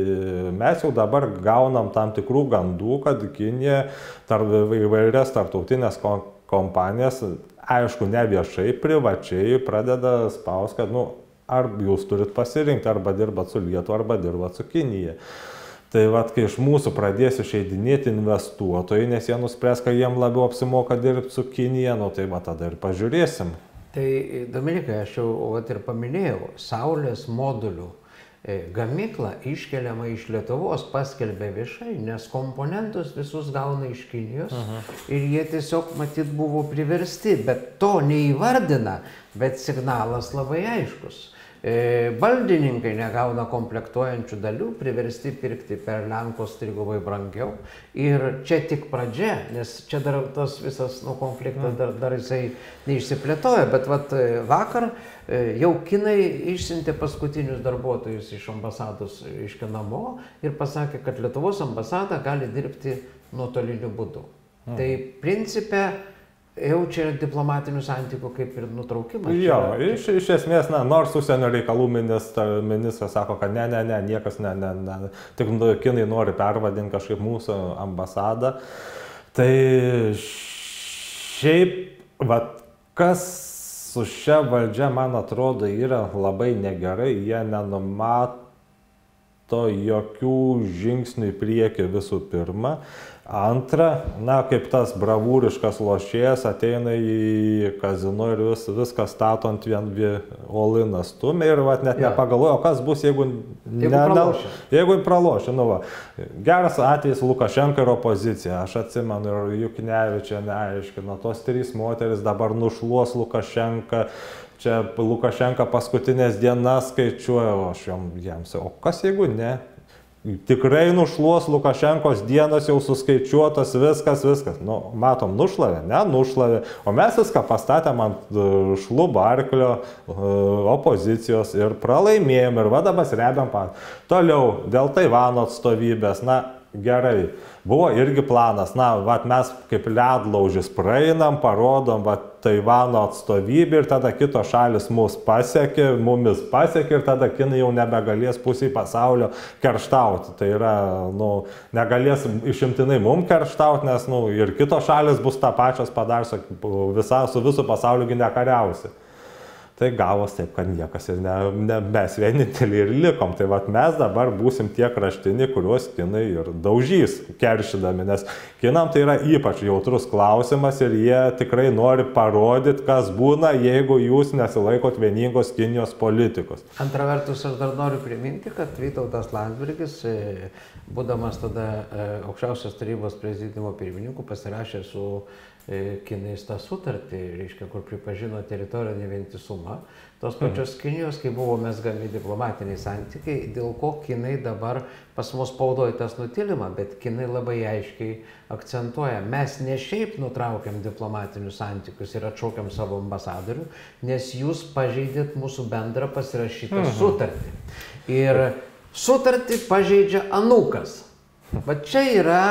mes jau dabar gaunam tam tikrų gandų, kad Kinija tarp įvairias tarptautinės kompanijas, aišku, ne viešai, privačiai pradeda spaus, kad, nu, ar jūs turit pasirinkti, arba dirbat su Lietuva, arba dirbat su Kinija. Tai vat, kai iš mūsų pradės išeidinėti investuotojai, nes jie nuspręs, kad jiem labiau apsimoka dirbti su Kinija, nu tai va tada ir pažiūrėsim. Tai, Dominikai, aš jau vat, ir paminėjau, saulės modulių gamykla iškeliama iš Lietuvos, paskelbė viešai, nes komponentus visus gauna iš Kinijos. Aha. Ir jie tiesiog, matyt, buvo priversti, bet to neįvardina, bet signalas labai aiškus. Baldininkai negauna komplektuojančių dalių, priversti pirkti per Lenkus trigubai brangiau. Ir čia tik pradžia, nes čia dar tas visas nu, konfliktas dar, dar jisai neišsiplėtoja, bet vat, vakar jau kinai išsiuntė paskutinius darbuotojus iš ambasados iš namo ir pasakė, kad Lietuvos ambasada gali dirbti nuotoliniu būdu. Mm. Tai principe jau čia yra diplomatinių santykių kaip ir nutraukimas. Jo, iš, iš esmės, na, nors užsienio reikalų ministras, ministras sako, kad ne, ne, ne, niekas ne, ne, ne, tik kinai nori pervadinti kažkaip mūsų ambasadą. Tai šiaip, va, kas su šia valdžia, man atrodo, yra labai negerai, jie nenumato jokių žingsnių į priekį visų pirma. Antra, na, kaip tas bravūriškas lošėjas ateina į kazino ir vis, viską stato ant vien oliną stumia ir vat, net ja. nepagalvoja, kas bus, jeigu, jeigu ne, pralošia. Jeigu pralošia. Nu, va. Geras atvejis Lukašenka ir opozicija. Aš atsimenu, ir Juknevičia neaiškino, tos trys moteris dabar nušluos Lukašenką. Čia Lukašenka paskutinės dienas skaičiuoja, o aš jam, jam sakau, o kas jeigu ne? Tikrai nušluos Lukašenkos dienos jau suskaičiuotos, viskas, viskas. Nu, matom, nušlavė, ne, nušlavė. O mes viską pastatėm ant šlubo arklio opozicijos ir pralaimėjom. Ir va dabar rebiam pat. Toliau, dėl Taivano atstovybės, na, gerai. Buvo irgi planas, na, vat mes kaip ledlaužis praeinam, parodom vat, Taivano atstovybę ir tada kitos šalis mus pasiekė, mumis pasiekė ir tada kinai jau nebegalės pusėj pasaulio kerštauti. Tai yra, nu, negalės išimtinai mum kerštauti, nes, nu, ir kitos šalis bus tą pačios padarsiu, visa, su visų pasauliu nekariausi. Tai gavos taip, kad niekas ir ne, ne, mes vieninteliai ir likom. Tai vat mes dabar būsim tie kraštiniai, kuriuos kinai ir daužys keršydami, nes kinam tai yra ypač jautrus klausimas ir jie tikrai nori parodyti, kas būna, jeigu jūs nesilaikot vieningos Kinijos politikos. Antra vertus, aš dar noriu priminti, kad Vytautas Landsbergis, būdamas tada aukščiausios tarybos prezidiumo pirmininku, pasirašė su Kinais tą sutartį, reiškia, kur pripažino teritorinį vientisumą. Tos pačios Kinijos, kai buvo mesgami diplomatiniai santykiai, dėl ko Kinai dabar pas mus spaudoja tas nutilimą, bet Kinai labai aiškiai akcentuoja, mes ne šiaip nutraukiam diplomatinius santykius ir atšaukiam savo ambasadorių, nes jūs pažeidėt mūsų bendrą pasirašytą mhm. sutartį. Ir sutartį pažeidžia anūkas. Va čia yra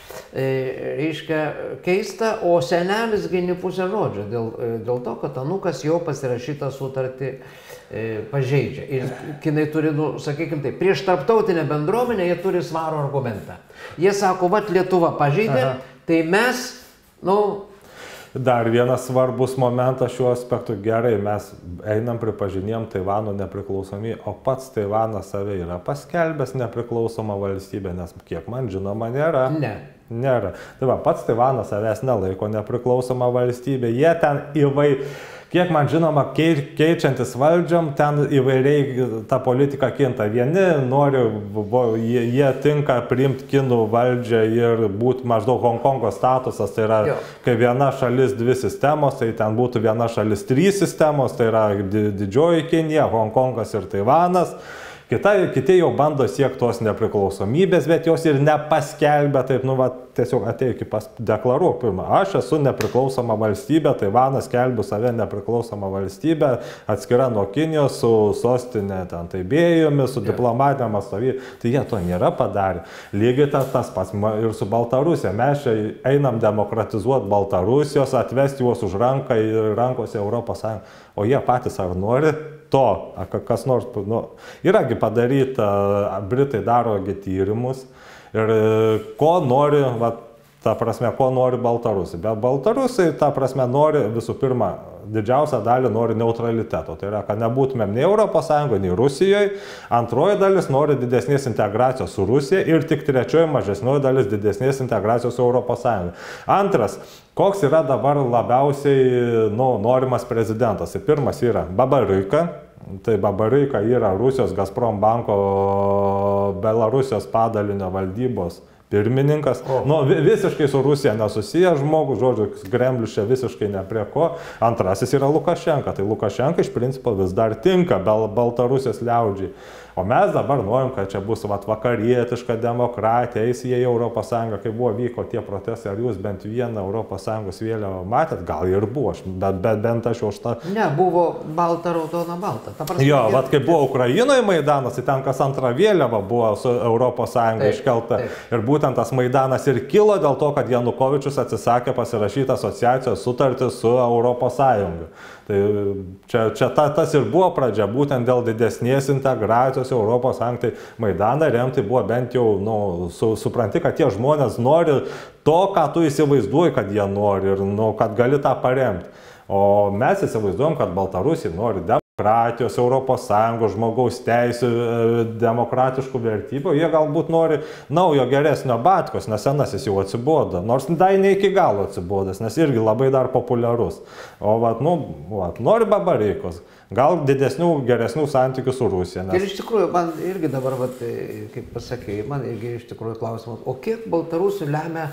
reiškia keista, o senelis gini pusę žodžio dėl, dėl to, kad anūkas jau pasirašytą sutartį e, pažeidžia. Ir kinai turi, nu, sakykime taip, prieš tarptautinę bendruomenę jie turi svarų argumentą. Jie sako, vat Lietuva pažeidė, Aha. tai mes, nu... Dar vienas svarbus momentas šiuo aspektu, gerai, mes einam pripažinėjom Taivano nepriklausomybę, o pats Taivanas save yra paskelbęs nepriklausomą valstybę, nes kiek man žinoma nėra. Ne. Nėra. Tai va, pats Taivanas savęs nelaiko nepriklausomą valstybę, jie ten įvai... Kiek man žinoma, keičiantis valdžiom, ten įvairiai ta politika kinta. Vieni nori, jie, jie tinka priimti kinų valdžią ir būti maždaug Honkongo statusas, tai yra, jo. Kai viena šalis dvi sistemos, tai ten būtų viena šalis trys sistemos, tai yra didžioji Kinija, Honkongas ir Taivanas. Kita, kiti jau bando siekti tos nepriklausomybės, bet jos ir nepaskelbia, taip, nu, va, tiesiog ateik į deklaruok pirmą. Aš esu nepriklausoma valstybė, Taivanas skelbiu save nepriklausoma valstybė, atskira nuo Kinijos, su sostinė ten Taibėjumi, su diplomatinėm atstovybėm. Tai jie to nėra padarę. Lygiai tas, tas pats ir su Baltarusija. Mes čia einam demokratizuoti Baltarusijos, atvesti juos už ranką ir rankose Europos Sąjungą. O jie patys ar nori to, kas nors, nu, yragi padaryta, Britai darogi tyrimus ir ko nori, va, ta prasme, ko nori Baltarusai. Bet Baltarusai, ta prasme, nori visų pirma, didžiausią dalį nori neutraliteto. Tai yra, kad nebūtumėm nei Europos Sąjungoje, nei Rusijoje. Antroji dalis nori didesnės integracijos su Rusija ir tik trečioji mažesnioji dalis didesnės integracijos su Europos Sąjunga. Antras, koks yra dabar labiausiai, nu, norimas prezidentas. Tai pirmas yra Babaryka. Tai Babaryka yra Rusijos Gazprom banko Belarusijos padalinio valdybos pirmininkas. O. Nu, visiškai su Rusija nesusijęs žmogus, žodžiu, Kremlius čia visiškai ne prie ko. Antrasis yra Lukašenka. Tai Lukašenka iš principo vis dar tinka Bal Baltarusijos liaudžiai. O mes dabar norim, kad čia bus vat, vakarietiška demokratija, eis jie į Europos Sąjungą, kai buvo vyko tie protestai, ar jūs bent vieną Europos Sąjungos vėliavą matėt, gal ir buvo, bet, bet bent aš už tą... Ne, buvo balta, raudona, balta. Prasme, jo, vat kai buvo Ukrainoje Maidanas, tai ten kas antra vėliava buvo su Europos Sąjunga iškelta. Taip. Ir būtent tas Maidanas ir kilo dėl to, kad Janukovičius atsisakė pasirašyti asociacijos sutartį su Europos Sąjunga. Tai čia, čia ta, tas ir buvo pradžia, būtent dėl didesnės integracijos Europos Sąjungą, tai Maidaną remti buvo bent jau, nu, su, supranti, kad tie žmonės nori to, ką tu įsivaizduoji, kad jie nori ir, nu, kad gali tą paremti. O mes įsivaizduojam, kad Baltarusija nori demokratijos, Europos Sąjungos, žmogaus teisų, demokratiškų vertybių, jie galbūt nori naujo geresnio Batkos, nes senasis jau atsibodo, nors dar ne iki galo atsibodęs, nes irgi labai dar populiarus. O vat, nu, vat, nori Babareikos, gal didesnių, geresnių santykių su Rusija. Nes... Ir iš tikrųjų, man irgi dabar, vat, kaip pasakėjai, man irgi iš tikrųjų klausimas, o kiek Baltarusių lemia,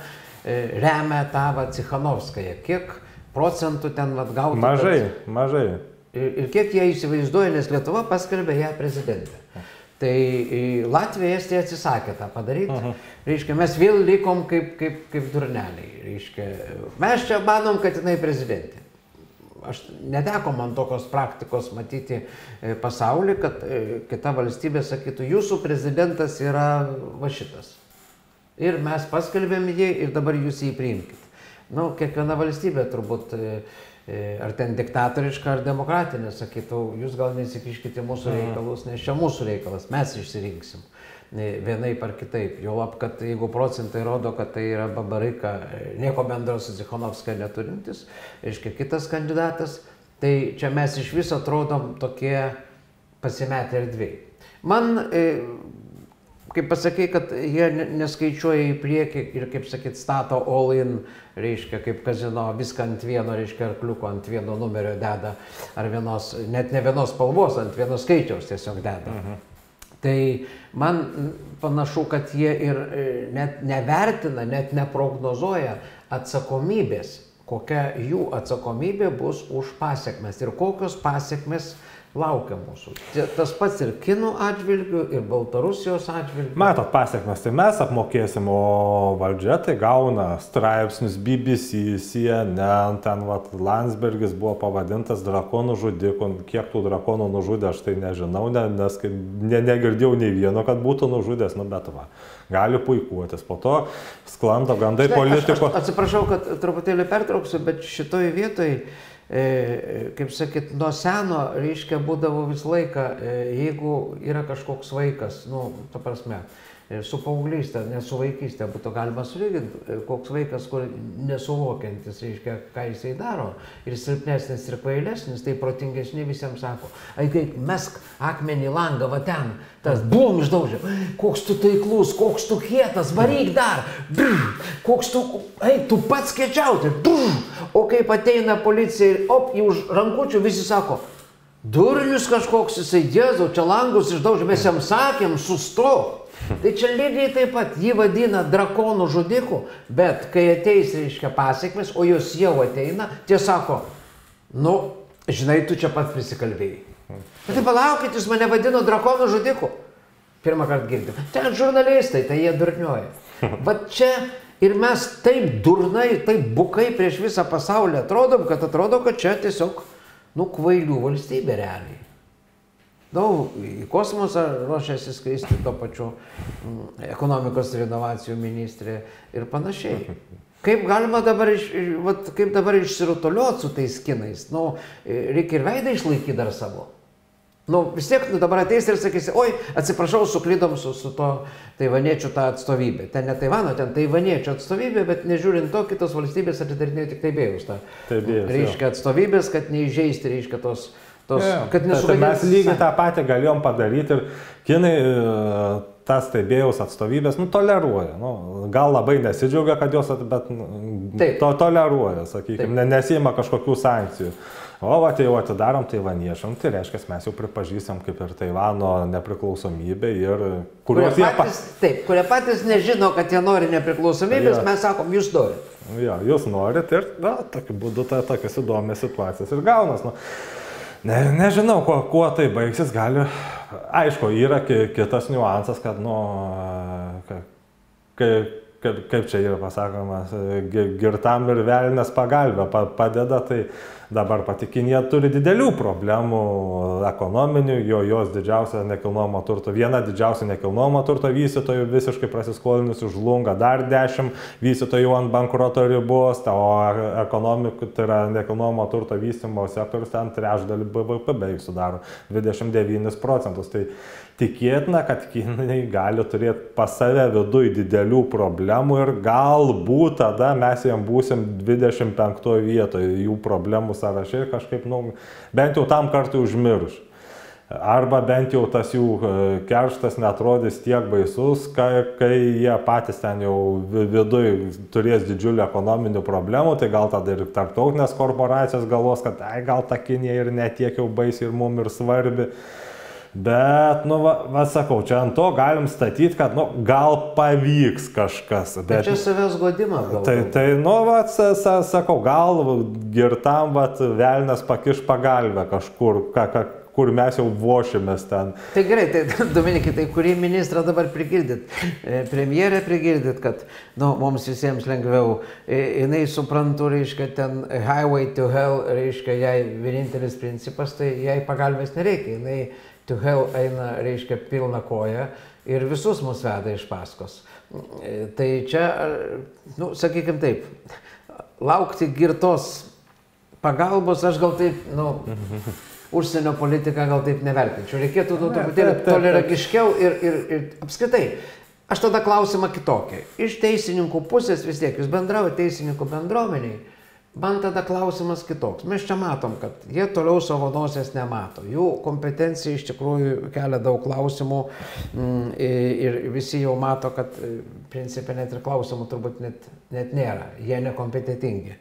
remia tą vat, Cichanovskają, kiek procentų ten vat, gautų? Mažai, kad... mažai. Ir, ir kiek jie įsivaizduoja, nes Lietuva paskelbė ją prezidentę. Tai Latvija, Estija atsisakė tą padaryti. Uh -huh. Reiškia, mes vėl likom kaip, kaip, kaip durneliai. Reiškia, mes čia manom, kad jinai prezidentė. Aš neteko man tokios praktikos matyti pasaulyje, kad kita valstybė sakytų, jūsų prezidentas yra va šitas. Ir mes paskelbėm jį ir dabar jūs jį priimkite. Nu, kiekviena valstybė turbūt... ar ten diktatoriška, ar demokratinė, sakytų, jūs gal nesikiškite mūsų reikalus, nes čia mūsų reikalas, mes išsirinksim vienaip ar kitaip. Jau lab, kad jeigu procentai rodo, kad tai yra Babareika, nieko bendro su Cichanovskaja neturintis, reiškia kitas kandidatas, tai čia mes iš viso atrodom tokie pasimetę erdvėj. Man, kaip pasakė, kad jie neskaičiuoja į priekį ir, kaip sakyt, stato all in, reiškia, kaip kazino, viską ant vieno, reiškia, arkliuko ant vieno numerio deda, ar vienos, net ne vienos spalvos, ant vienos skaičiaus tiesiog deda. Mhm. Tai man panašu, kad jie ir net nevertina, net neprognozuoja atsakomybės, kokia jų atsakomybė bus už pasiekmes ir kokios pasiekmes laukia mūsų. Tas pats ir kinų atžvilgių, ir Baltarusijos atžvilgių. Matot, pasiekmes, tai mes apmokėsim, o valdžia tai gauna straipsnius, B B C, C N N, ten vat, Landsbergis buvo pavadintas drakonų žudiku, kiek tų drakonų nužudė, aš tai nežinau, ne, nes ne, negirdėjau nei vieno, kad būtų nužudęs, nu bet va, gali puikuotis. Po to sklando gandai politiko. Aš, aš atsiprašau, kad truputėlį pertrauksiu, bet šitoj vietoj, kaip sakyt, nuo seno, reiškia, būdavo visą laiką, jeigu yra kažkoks vaikas, nu, ta prasme, su paauglystė, ne su vaikystė, būtų galima sulyginti, koks vaikas, kur nesuvokiantis, reiškia, ką jisai daro, ir silpnesnis, ir kvailesnis, tai protingesni visiems sako, ai, kaip mesk akmenį langą, va ten, tas bum išdaužė, koks tu taiklus, koks tu kietas, varyk dar, brr, koks tu, ai, tu pats kiečiauti, brr, o kaip ateina policija ir op, jį už rankučių visi sako, durnius kažkoks jisai, Jėzau, čia langus išdaužė, mes jam sakėm, sustok. Tai čia lygiai taip pat, jį vadina drakonų žudiku, bet kai ateis, reiškia, pasiekmes, o jos jau ateina, tie sako, nu, žinai, tu čia pats prisikalbėjai. Bet tai palaukit, jūs mane vadino drakonų žudiku. Pirmą kartą girdim. Ten žurnalistai, tai jie durnioja. Vat čia ir mes taip durnai, taip bukai prieš visą pasaulį atrodom, kad atrodo, kad čia tiesiog, nu, kvailių valstybė realiai. Daug į kosmosą ruošiasi skristi to pačiu mm, ekonomikos ir inovacijų ministrė ir panašiai. Kaip galima dabar, iš, vat, kaip dabar išsirutuliuoti su tais kinais? Nu, reikia ir veidą išlaikyti dar savo. Nu, vis tiek nu, dabar ateis ir sakysi, oi, atsiprašau, suklydom su, su to taivaniečių tą atstovybę. Ten ne Taivano, ten taivaniečių atstovybė, bet nežiūrint to, kitos valstybės atidarinėjo tik Taibėjus. Reiškia atstovybės, kad neįžeisti, reiškia tos... Tos, ja, kad tai mes lygiai tą patį galėjom padaryti ir kinai tas Taibėjaus atstovybės nu, toleruoja. Nu, gal labai nesidžiaugia, kad jos, bet to toleruoja, sakykime, nesima kažkokių sankcijų. O va, tai jau atidarom taivaniečiam, tai reiškia, mes jau pripažįstam kaip ir Taivano nepriklausomybę ir kuriuos jie patys, taip, kurie patys nežino, kad jie nori nepriklausomybės, ja. Mes sakom, jūs norit. Jo, jūs norit ir, na, tokiu būdu ta, tokias įdomias situacijas ir gaunas. Nu. Ne, nežinau, kuo, kuo tai baigsis, gali. Aišku, yra kitas niuansas, kad, nu, kaip, kaip, kaip čia yra pasakomas, girtam ir velnias pagalbę padeda, tai dabar pati Kinija turi didelių problemų ekonominių, jo, jos didžiausia nekilnojamo turto, viena didžiausia nekilnojamo turto vystytojų visiškai prasiskolinusi žlunga, dar dešimt vystytojų ant bankroto ribos, o ekonomikų, tai yra nekilnojamo turto vystymo sektorius, ten trečdalį B V P beveik sudaro dvidešimt devynis procentus. Tai tikėtina, kad Kinai gali turėti pas save viduj didelių problemų ir galbūt tada mes jam būsim dvidešimt penktoj vietoje jų problemų sąraše ir kažkaip, nu, bent jau tam kartui užmirš. Arba bent jau tas jų kerštas netrodys tiek baisus, kai, kai jie patys ten jau viduj turės didžiulių ekonominių problemų, tai gal tada ir tarptautinės korporacijos galvos, kad ai, gal ta Kinija ir netiek jau baisi ir mum ir svarbi. Bet, nu, va, va, sakau, čia ant to galim statyti, kad, nu, gal pavyks kažkas. Bet tai čia savęs godimas gal. Tai, tai, nu, va, sa, sa, sakau, gal girtam, va, velnias pakiš pagalbę kažkur, ka, ka, kur mes jau vošimės ten. Tai gerai, tai Dominikai, tai kurį ministrą dabar prigirdit? Premjerę prigirdit, kad, nu, mums visiems lengviau. Jinai suprantu, reiškia, ten highway to hell, reiškia, jai vienintelis principas, tai jai pagalbės nereikia. Jinai to hell eina, reiškia, pilna koja ir visus mus veda iš paskos. Tai čia, nu, sakykime taip, laukti girtos pagalbos, aš gal taip, nu, užsienio politiką gal taip nevertinčiau. Reikėtų nu, truputėlį toleragiškiau ir, ir, ir apskritai. Aš tada klausimą kitokį. Iš teisininkų pusės vis tiek, jūs bendraujate teisininkų bendruomeniai, man tada klausimas kitoks. Mes čia matom, kad jie toliau savo nosies nemato. Jų kompetencija iš tikrųjų kelia daug klausimų ir visi jau mato, kad principė net ir klausimų turbūt net, net nėra. Jie nekompetentingi.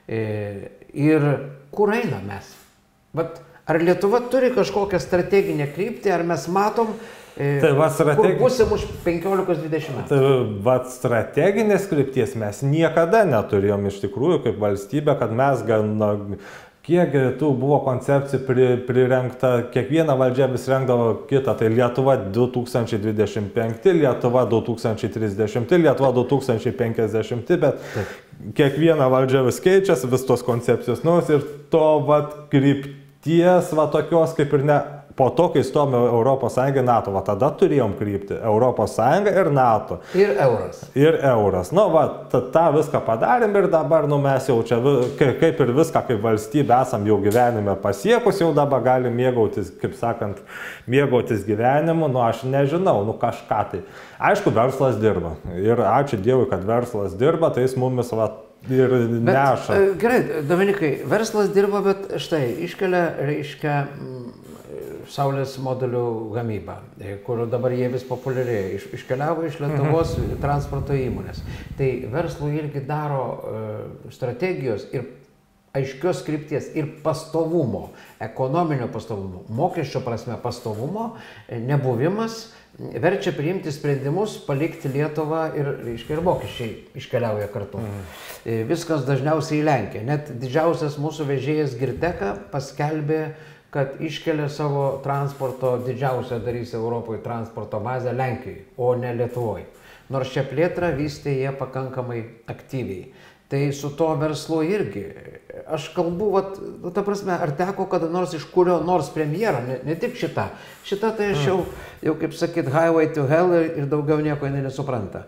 Ir kur eina mes? Vat, ar Lietuva turi kažkokią strateginę kryptį, ar mes matom, tai va, strategi... kur būsim už penkiolikos dvidešimt metų? Tai va, strateginės krypties mes niekada neturėjom iš tikrųjų kaip valstybė, kad mes gan... Kiek tų buvo koncepcijų pri, prirengta, kiekviena valdžia vis rengdavo kitą, tai Lietuva du tūkstančiai dvidešimt penkti, Lietuva du tūkstančiai trisdešimti, Lietuva du tūkstančiai penkiasdešimti, bet taip, kiekviena valdžia vis keičiasi, vis tos koncepcijos nus ir to va, krypties va, tokios kaip ir ne... Po to, kai stojome Europos Sąjungą, NATO, va, tada turėjom krypti Europos Sąjungą ir NATO. Ir euras. Ir euras. Nu, va, tą viską padarėm ir dabar, nu, mes jau čia, kaip ir viską, kaip valstybė esam jau gyvenime pasiekus, jau dabar galim mėgautis, kaip sakant, mėgautis gyvenimu, nu, aš nežinau, nu, kažką tai. Aišku, verslas dirba. Ir ačiū Dievui, kad verslas dirba, tai jis mumis, va, ir neša. Bet, gerai, Dominikai, verslas dirba, bet štai, iškelia, reiškia, Saulės modulių gamybą, kur dabar jie vis populiarėja, iš, iškeliavo iš Lietuvos mhm. transporto įmonės. Tai verslui irgi daro uh, strategijos ir aiškios krypties ir pastovumo, ekonominio pastovumo, mokesčio prasme pastovumo, nebuvimas verčia priimti sprendimus, palikti Lietuvą ir, reiškia, ir mokesčiai iškeliauja kartu. Mhm. Viskas dažniausiai į Lenkiją. Net didžiausias mūsų vežėjas Girteka paskelbė, kad iškelia savo transporto, didžiausią darys Europoje transporto bazę Lenkijoje, o ne Lietuvoje. Nors šią plėtrą vystė jie pakankamai aktyviai. Tai su to verslu irgi. Aš kalbu, vat, ta prasme, ar teko kada nors iš kurio nors premjero, ne, ne tik šita. Šita tai aš jau, jau kaip sakyt, highway to hell ir, ir daugiau nieko jinai nesupranta.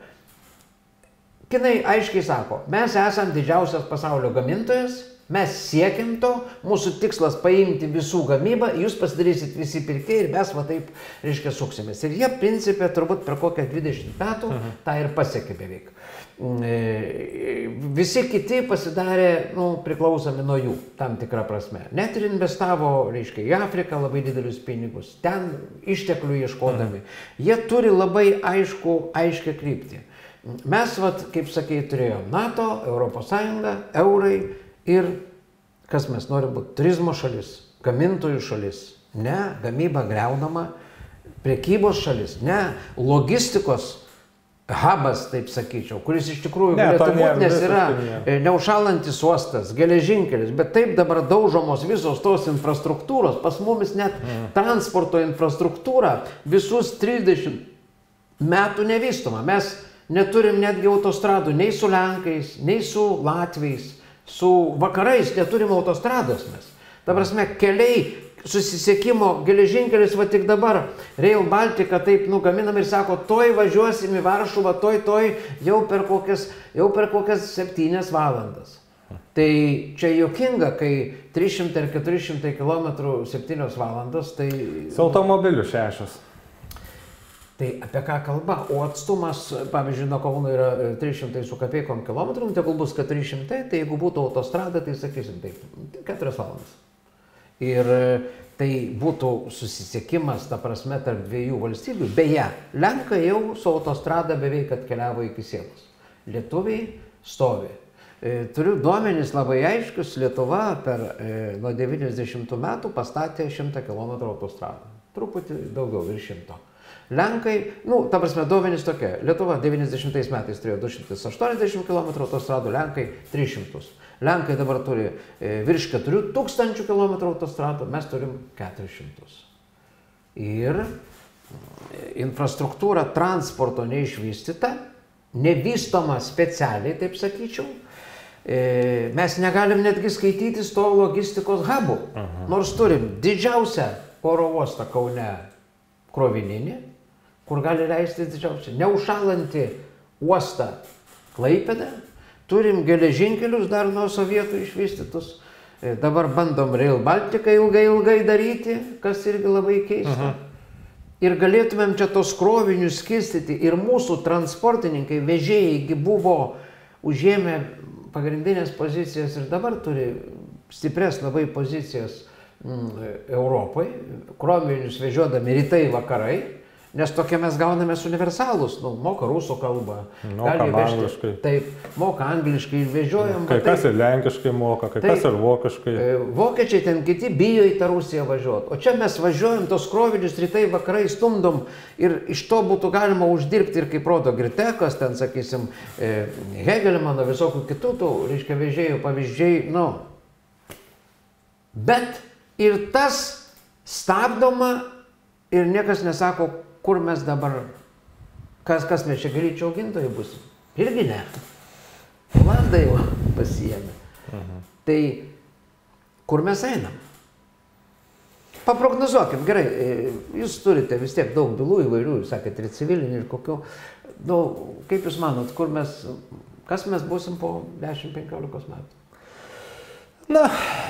Kinai aiškiai sako, mes esam didžiausias pasaulio gamintojas, mes siekim to, mūsų tikslas paimti visų gamybą, jūs pasidarysit visi pirkėjai ir mes va taip, reiškia, suksimės. Ir jie, principė, turbūt per kokią dvidešimt metų mhm. tą ir pasiekė beveik. Visi kiti pasidarė, nu, priklausomi nuo jų, tam tikrą prasme. Net ir investavo, reiškia, į Afriką labai didelius pinigus, ten išteklių ieškodami. Mhm. Jie turi labai aišku, aiškę kryptį. Mes, vat, kaip sakei, turėjom NATO, Europos Sąjunga, eurai, ir kas mes norim būti? Turizmo šalis, gamintojų šalis, ne, gamyba greunama, prekybos šalis, ne, logistikos hubas, taip sakyčiau, kuris iš tikrųjų Ne, to galėtų nėra, būti, nes yra visiškai e, neužšąlantis uostas, geležinkelis, bet taip dabar daužomos visos tos infrastruktūros, pas mumis net mm. transporto infrastruktūra visus trisdešimt metų nevystoma. Mes neturim netgi autostradų nei su Lenkais, nei su Latviais, su vakarais neturim autostrados mes. Ta prasme, keliai, susisiekimo, geležinkelis, va tik dabar Rail Baltica taip nugaminam ir sako, toj važiuosim į Varšuvą, toj, toj, jau per kokias, jau per kokias septynias valandas. Tai čia juokinga, kai trys šimtai ar keturi šimtai kilometrų septynios valandos, tai... Su automobiliu šešios. Tai apie ką kalba? O atstumas, pavyzdžiui, nuo Kauno yra trys šimtai su kapeikom kilometrų, tegul bus keturi šimtai, tai jeigu būtų autostrada, tai sakysim taip, keturias valandas. Ir tai būtų susisiekimas, ta prasme, tarp dviejų valstybių. Beje, Lenkai jau su autostrada beveik atkeliavo iki sienos. Lietuviai stovi. Turiu duomenis labai aiškius, Lietuva per nuo devyniasdešimtų metų pastatė šimtą kilometrų autostradą. Truputį daugiau, virš šimto. Lenkai, nu, ta prasme, duomenys tokie. Lietuva devyniasdešimtais metais turėjo du šimtus aštuoniasdešimt kilometrų autostradų, Lenkai tris šimtus. Lenkai dabar turi virš keturių tūkstančių kilometrų autostradų, mes turim keturis šimtus. Ir infrastruktūra transporto neišvystyta, nevystoma specialiai, taip sakyčiau. Mes negalim netgi skaitytis to logistikos hubų. Aha. Nors turim didžiausią oro uostą Kaune krovininį, kur gali leisti didžiausią, neužšąlantį uostą Klaipėdą. Turim geležinkelius dar nuo sovietų išvystytus. Dabar bandom Rail Baltica ilgai ilgai daryti, kas irgi labai keista. Uh-huh. Ir galėtumėm čia tos krovinius skirstyti. Ir mūsų transportininkai, vežėjai buvo užėmę pagrindinės pozicijas ir dabar turi stiprias labai pozicijas mm, Europai. Krovinius vežiodami rytai vakarai. Nes tokie mes gaunamės universalus, nu, moka rusų kalbą, moka angliškai. Taip, moka angliškai ir vežiojam. Kai kas ir lenkiškai moka, kai taip, kas ir vokiškai. Vokiečiai ten kiti bijo į tą Rusiją važiuoti. O čia mes važiuojam tos krovinius rytai vakarai stumdom ir iš to būtų galima uždirbti ir kaip rodo Gritekas, ten sakysim, Hegelmano, visokių kitų tų, reiškia, vežėjų pavyzdžiai, nu. Bet ir tas stabdoma ir niekas nesako, kur mes dabar, kas, kas mes čia greičio augintojai bus? Irgi ne. Olandai jau pasiėmė. Uh-huh. Tai kur mes einam? Paprognozuokim, gerai, jūs turite vis tiek daug bylų įvairių, jūs sakėte, ir civilinių, ir kokių. Nu, kaip jūs manot, kur mes, kas mes būsim po dešimt penkiolikos metų? Na,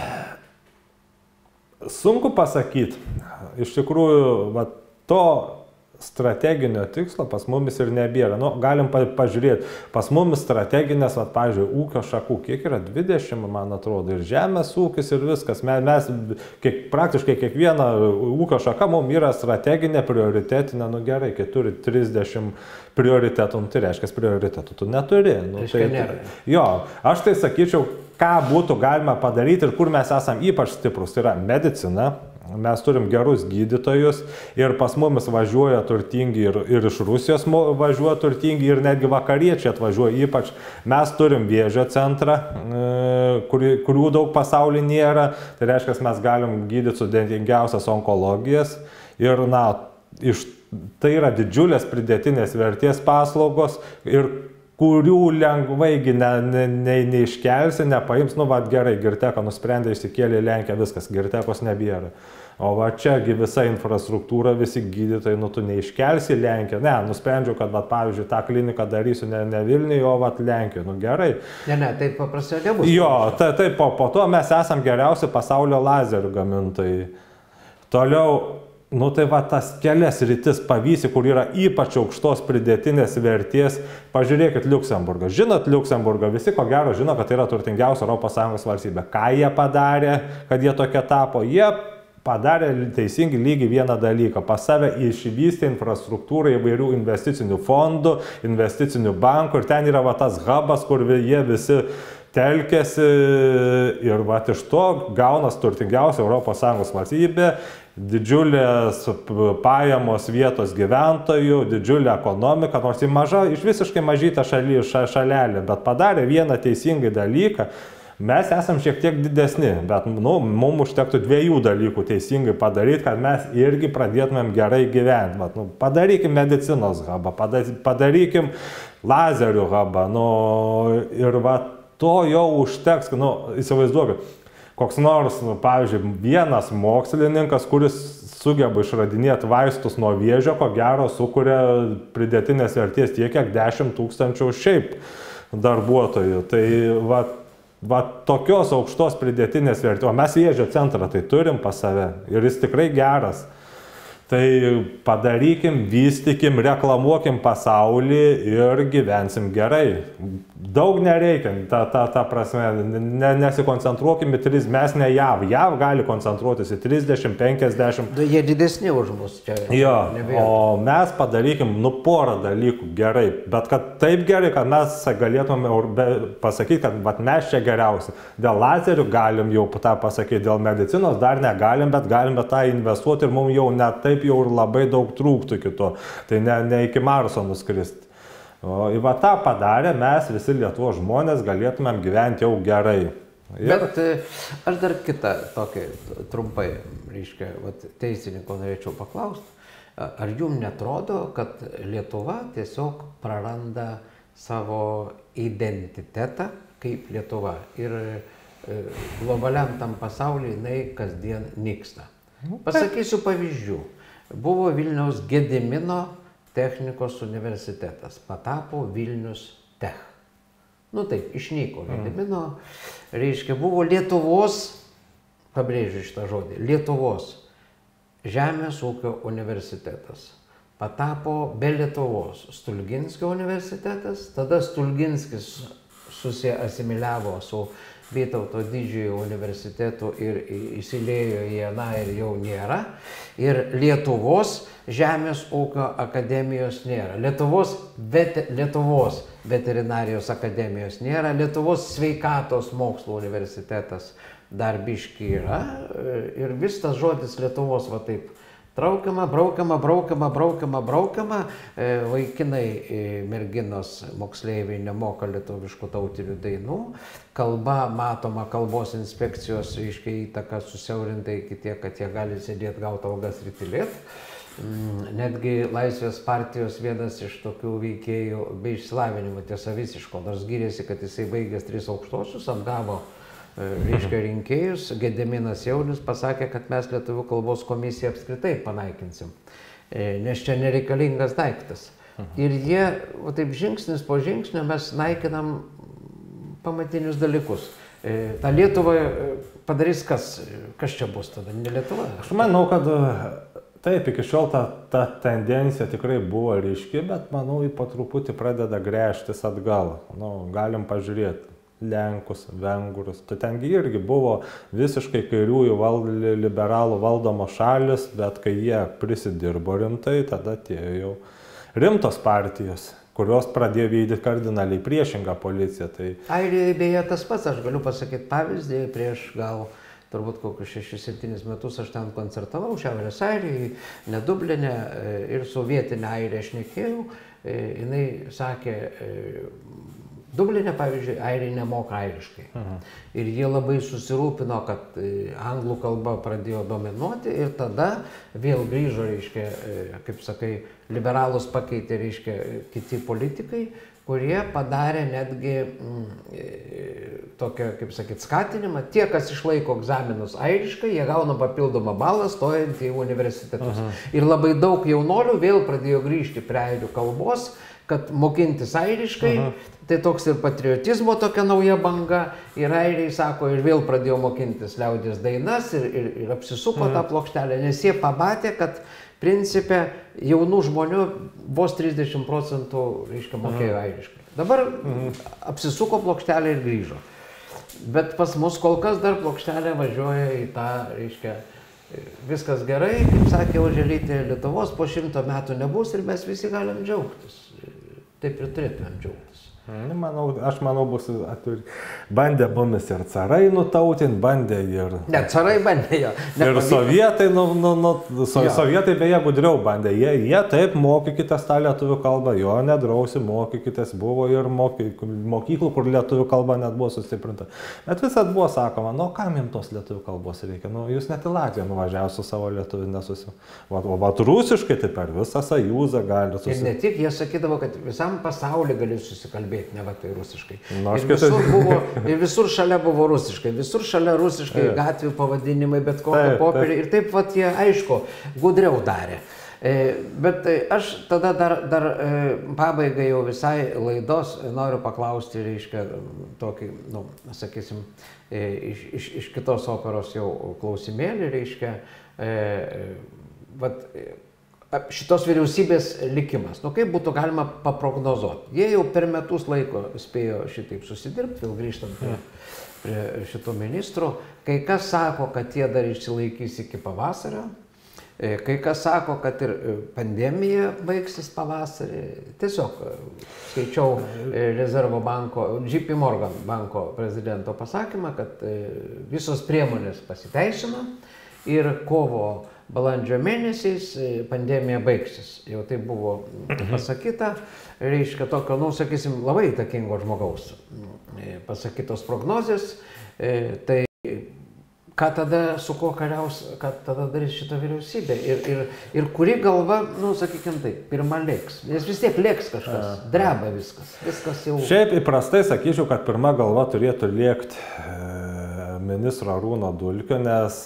sunku pasakyti. Iš tikrųjų, va, to strateginio tikslo pas mumis ir nebėra. Nu, galim pa pažiūrėti, pas mumis strateginės, va, pavyzdžiui, ūkio šakų, kiek yra dvidešimt, man atrodo, ir žemės ūkis ir viskas. Mes, mes kiek, praktiškai kiekviena ūkio šaka mums yra strateginė, prioritetinė, nu gerai, kai turi trisdešimt prioritetų, nu, tai reiškia, prioritetų tu neturi. Nu, tai, tai, jo, aš tai sakyčiau, ką būtų galima padaryti ir kur mes esam ypač stiprus, tai yra medicina. Mes turim gerus gydytojus ir pas mumis važiuoja turtingi ir, ir iš Rusijos važiuoja turtingi ir netgi vakariečiai atvažiuoja. Ypač mes turim vėžio centrą, kuri, kurių daug pasaulyje nėra. Tai reiškia, mes galim gydyti sudėtingiausias onkologijas ir na, iš, tai yra didžiulės pridėtinės vertės paslaugos ir kurių lengvai ne, ne, ne, neiškelsi, nepaims, nu va gerai, Girteka nusprendė išsikėlė į Lenkiją, viskas, Girtekos nebėra. O va čiagi visa infrastruktūra, visi gydytojai, nu tu neiškelsi į Lenkiją. Ne, nusprendžiau, kad va, pavyzdžiui, tą kliniką darysiu ne, ne Vilniuje, o va Lenkijoje, nu gerai. Ne, ne, taip paprastai nebus. Jo, tai, tai po, po to mes esam geriausi pasaulio lazerių gamintojai. Toliau, nu tai va tas kelias rytis pavysi, kur yra ypač aukštos pridėtinės vertės. Pažiūrėkit Liuksemburgą. Žinot Liuksemburgą, visi ko gero žino, kad tai yra turtingiausia Europos Sąjungos valstybė. Ką jie padarė, kad jie tokie tapo? Jie padarė teisingai lygiai vieną dalyką. Pas save išvystė infrastruktūrą įvairių investicinių fondų, investicinių bankų ir ten yra va tas hubas, kur jie visi telkėsi ir va iš to gaunas turtingiausia Europos Sąjungos valstybė, didžiulės pajamos vietos gyventojų, didžiulė ekonomika, nors į mažą, iš visiškai mažytą šalį, ša, šalelį, bet padarė vieną teisingą dalyką. Mes esam šiek tiek didesni, bet nu, mums užtektų dviejų dalykų teisingai padaryti, kad mes irgi pradėtumėm gerai gyventi. Bet, nu, padarykim medicinos hubą, padarykim lazerių hubą, nu, ir va, to jau užteks, nu, įsivaizduokit, koks nors, nu, pavyzdžiui, vienas mokslininkas, kuris sugeba išradinėti vaistus nuo vėžio, ko gero sukuria pridėtinės vertės tiek, kiek dešimt tūkstančių šiaip darbuotojų. Tai va, va tokios aukštos pridėtinės vertės, o mes vėžio centrą tai turim pas save ir jis tikrai geras. Tai padarykim, vystykim, reklamuokim pasaulį ir gyvensim gerai. Daug nereikia, ta, ta, ta prasme, ne, nesikoncentruokim į tris, mes ne JAV. JAV gali koncentruotis į trisdešimt, penkiasdešimt. Da, jie didesni už mus čia. Jo, nebėjau. O mes padarykim, nu, porą dalykų gerai, bet kad taip gerai, kad mes galėtume pasakyti, kad vat, mes čia geriausi. Dėl lazerių galim jau tą pasakyti, dėl medicinos dar negalim, bet galim bet tą investuoti ir mums jau net taip jau ir labai daug trūktų kito. Tai ne, ne iki Marso nuskristi. O į va tą padarę mes visi Lietuvos žmonės galėtumėm gyventi jau gerai. Ir... Bet aš dar kitą tokį trumpai, reiškia, vat, teisininko norėčiau paklausti. Ar jums netrodo, kad Lietuva tiesiog praranda savo identitetą kaip Lietuva ir globaliam tam pasaulyje jinai kasdien nyksta? Pasakysiu pavyzdžių. Buvo Vilniaus Gedimino technikos universitetas, patapo Vilnius Tech. Nu taip, išnyko Gedimino, reiškia, buvo Lietuvos, pabrėžiu šitą žodį, Lietuvos Žemės ūkio universitetas. Patapo be Lietuvos Stulginskio universitetas, tada Stulginskis susiasimiliavo su Vytauto didžiojo universitetu ir įsilėjo į aną ir jau nėra. Ir Lietuvos Žemės ūkio akademijos nėra. Lietuvos, vet, Lietuvos veterinarijos akademijos nėra. Lietuvos sveikatos mokslo universitetas dar biški yra. Ir vis tas žodis Lietuvos va taip traukiama, braukiama, braukiama, braukiama, braukiama. Vaikinai, merginos, moksleiviai nemoka lietuviškų tautinių dainų. Kalba matoma kalbos inspekcijos, reiškia, įtaka susiaurinta iki tiek, kad jie gali sėdėti, gauti algas ir tylėti. Netgi Laisvės partijos vienas iš tokių veikėjų be išsilavinimo, tiesa visiško, nors gyrėsi, kad jisai baigęs tris aukštosius, atgavo, reiškia, rinkėjus. Gediminas Jaunius pasakė, kad mes lietuvių kalbos komisiją apskritai panaikinsim, nes čia nereikalingas daiktas. Ir jie, o taip žingsnis po žingsnio, mes naikinam pamatinius dalykus. Ta Lietuva padarys kas? Kas čia bus tada? Ne Lietuva? Aš manau, kad taip, iki šiol ta, ta tendencija tikrai buvo ryški, bet manau, ji po truputį pradeda gręžtis atgal. Nu, galim pažiūrėti. Lenkus, vengrus. Tai tengi irgi buvo visiškai kairiųjų val, liberalų valdomos šalis, bet kai jie prisidirbo rimtai, tada atėjo jau rimtos partijos, kurios pradėjo vykdyti kardinaliai priešingą policiją. Tai... Airijoje beje tas pats, aš galiu pasakyti pavyzdį, prieš gal turbūt kokius šešis septynis metus aš ten koncertavau, Šiaurės Airijoje, ne Dubline, ir su vietinė Airija šnekėjau, jinai sakė, Dubline, pavyzdžiui, airiai nemoka airiškai. Aha. Ir jie labai susirūpino, kad anglų kalba pradėjo dominuoti ir tada vėl grįžo, reiškia, kaip sakai, liberalus pakeitė, reiškia, kiti politikai, kurie padarė netgi mm, tokią, kaip sakyt, skatinimą. Tie, kas išlaiko egzaminus airiškai, jie gauna papildomą balą stojant į universitetus. Aha. Ir labai daug jaunolių vėl pradėjo grįžti prie airių kalbos, kad mokintis airiškai. Aha. Tai toks ir patriotizmo tokia nauja banga, ir airiai sako, ir vėl pradėjo mokintis liaudies dainas ir, ir, ir apsisuko mhm. tą plokštelę, nes jie pamatė, kad principe jaunų žmonių vos trisdešimt procentų, reiškia, mokėjo mhm. airiškai. Dabar mhm. apsisuko plokštelę ir grįžo. Bet pas mus kol kas dar plokštelė važiuoja į tą, reiškia, viskas gerai, kaip sakė Oželytė, Lietuvos po šimto metų nebus ir mes visi galim džiaugtis. Taip ir turėtumėm džiaugtis. Manau, aš manau, bus aturi. Bandė mumis ir carai nutautinti, bandė ir... Ne, carai bandė jo. Ir sovietai, nu, nu, nu, so, sovietai beje gudriau bandė. Jie, jie taip, mokykitės tą lietuvių kalbą, jo nedrausi, mokykitės, buvo ir moky, mokyklų, kur lietuvių kalba net buvo sustiprinta. Bet visat buvo sakoma, nu, kam jums tos lietuvių kalbos reikia? Nu, jūs net į Latviją nuvažiavus su savo lietuvių nesusi. O vat rusiškai tai per visą Sąjūzą gali susikalbėti. Ir ne tik, jie sakydavo, kad visam pasauliu gali susikalbėti. Ne va tai rusiškai. Nu, ir, visur buvo, ir visur šalia buvo rusiškai, visur šalia rusiškai taip. Gatvių pavadinimai, bet kokio popierį. Ir taip vat jie, aišku, gudriau darė. E, bet aš tada dar, dar e, pabaigai jau visai laidos noriu paklausti, reiškia, tokį, nu, sakysim, e, iš, iš, iš kitos operos jau klausimėlį, reiškia, e, vat, šitos vyriausybės likimas. Nu, kaip būtų galima paprognozuoti? Jie jau per metus laiko spėjo šitaip susidirbti, vėl grįžtant prie, prie šitų ministrų. Kai kas sako, kad jie dar išsilaikys iki pavasario. Kai kas sako, kad ir pandemija baigsis pavasarį. Tiesiog skaičiau Rezervo banko, J P Morgan banko prezidento pasakymą, kad visos priemonės pasiteisino ir kovo balandžio mėnesiais pandemija baigsis. Jau tai buvo pasakyta, reiškia tokio, nu, sakysim, labai įtakingo žmogaus pasakytos prognozės. Tai ką tada, su kuo kariaus, ką tada darys šitą vyriausybę ir, ir, ir kuri galva, nu, sakykim taip, pirma lėks. Nes vis tiek lėks kažkas, dreba viskas, viskas jau... Šiaip įprastai sakyčiau, kad pirma galva turėtų lėkti ministro Arūno Dulkio, nes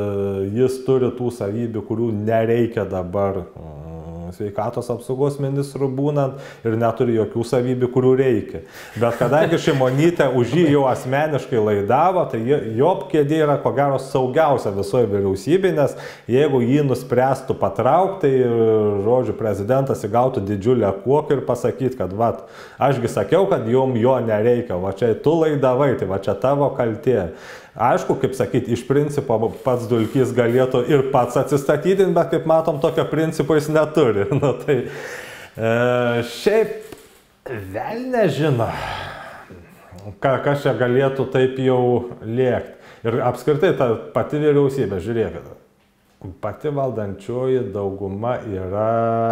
jis turi tų savybių, kurių nereikia dabar sveikatos apsaugos ministrų būnant ir neturi jokių savybių, kurių reikia. Bet kadangi Šimonytė už jį jau asmeniškai laidavo, tai jo kėdė yra ko gero saugiausia visoje vyriausybėje, nes jeigu jį nuspręstų patraukti, tai, žodžiu, prezidentas įgautų didžiulę kuoką ir pasakyti, kad vat, ašgi sakiau, kad jom jo nereikia, va čia tu laidavai, tai va čia tavo kaltė. Aišku, kaip sakyti, iš principo pats Dulkys galėtų ir pats atsistatydinti, bet kaip matom, tokio principo jis neturi. Nu, tai, e, šiaip vėl nežino, ką, kas čia galėtų taip jau lėkti. Ir apskritai ta pati vyriausybė, žiūrėkite, pati valdančioji dauguma yra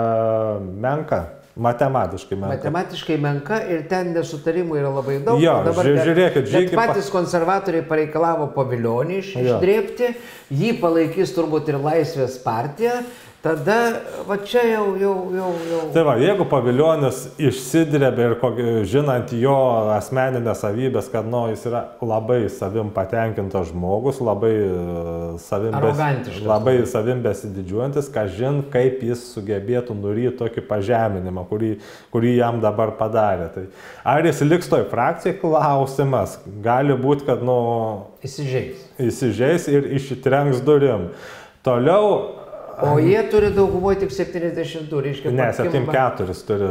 menka. Matematiškai menka. Matematiškai menka ir ten nesutarimų yra labai daug. Jo, dabar žiūrėkit, žiūrėkit. Patys konservatoriai pareikalavo Pavilionį išdrėbti, jį palaikys turbūt ir Laisvės partija. Tada, va čia jau, jau, jau, jau. Tai va, jeigu Pavilionis išsidrėbė ir žinant jo asmeninės savybės, kad nu, jis yra labai savim patenkintas žmogus, labai savim, bes, labai savim besididžiuojantis, ką žin, kaip jis sugebėtų nuryti tokį pažeminimą, kurį, kurį jam dabar padarė. Tai ar jis liks toj frakcijai, klausimas. Gali būti, kad nu, įsižeis. Įsižeis ir išitrenks durim. Toliau. O jie turi daugumoje tik septyniasdešimt du, reiškia... Ne, septyniasdešimt keturi turi,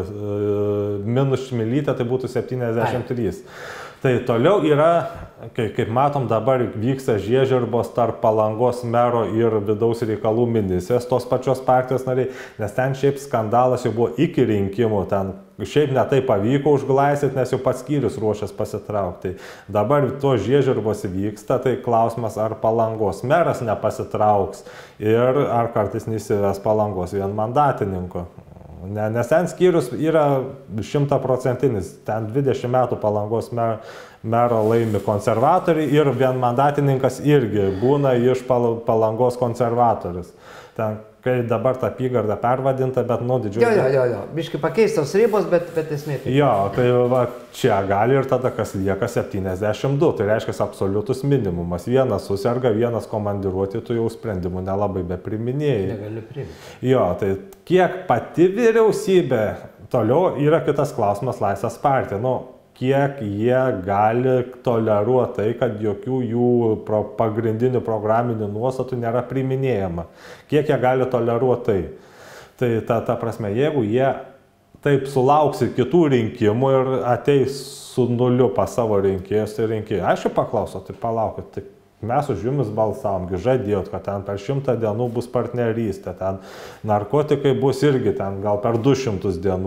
minus Šmilytė, tai būtų septyniasdešimt trys. Tai toliau yra, kaip, kaip matom, dabar vyksta žiežirbos tarp Palangos mero ir vidaus reikalų ministrės, tos pačios partijos nariai, nes ten šiaip skandalas jau buvo iki rinkimų, ten šiaip netai pavyko užglaistyti, nes jau pats skyrius ruošias pasitraukti. Dabar to žiežirbos vyksta, tai klausimas, ar Palangos meras nepasitrauks ir ar kartais neįsives Palangos vienmandatininko. Ne, nes ten skyrius yra šimtaprocentinis, ten dvidešimt metų Palangos mero, mero laimi konservatoriai ir vienmandatininkas irgi būna iš Palangos konservatorius. Ten, kai dabar ta apygarda pervadinta, bet nu didžiulė... Jo, jo, jo, jo. Biškai pakeistos ribos, bet, bet esmė. Jo, tai va, čia gali ir tada, kas lieka septyniasdešimt du, tai reiškia absoliutus minimumas. Vienas susirga, vienas komandiruoti, tu jau sprendimų nelabai be priminėjai. Negali priminti. Jo, tai kiek pati vyriausybė, toliau yra kitas klausimas Laisvės partija. Nu, kiek jie gali toleruoti tai, kad jokių jų pro pagrindinių programinių nuostatų nėra priminėjama. Kiek jie gali toleruoti tai. Tai ta, ta prasme, jeigu jie taip sulauks ir kitų rinkimų ir ateis su nuliu pas savo rinkėjus, tai rinkėjai, aišku, paklauso, tai palaukit, tai mes už jumis balsavom, žadėjot, kad ten per šimtą dienų bus partnerystė, ten narkotikai bus irgi ten gal per du šimtus dienų,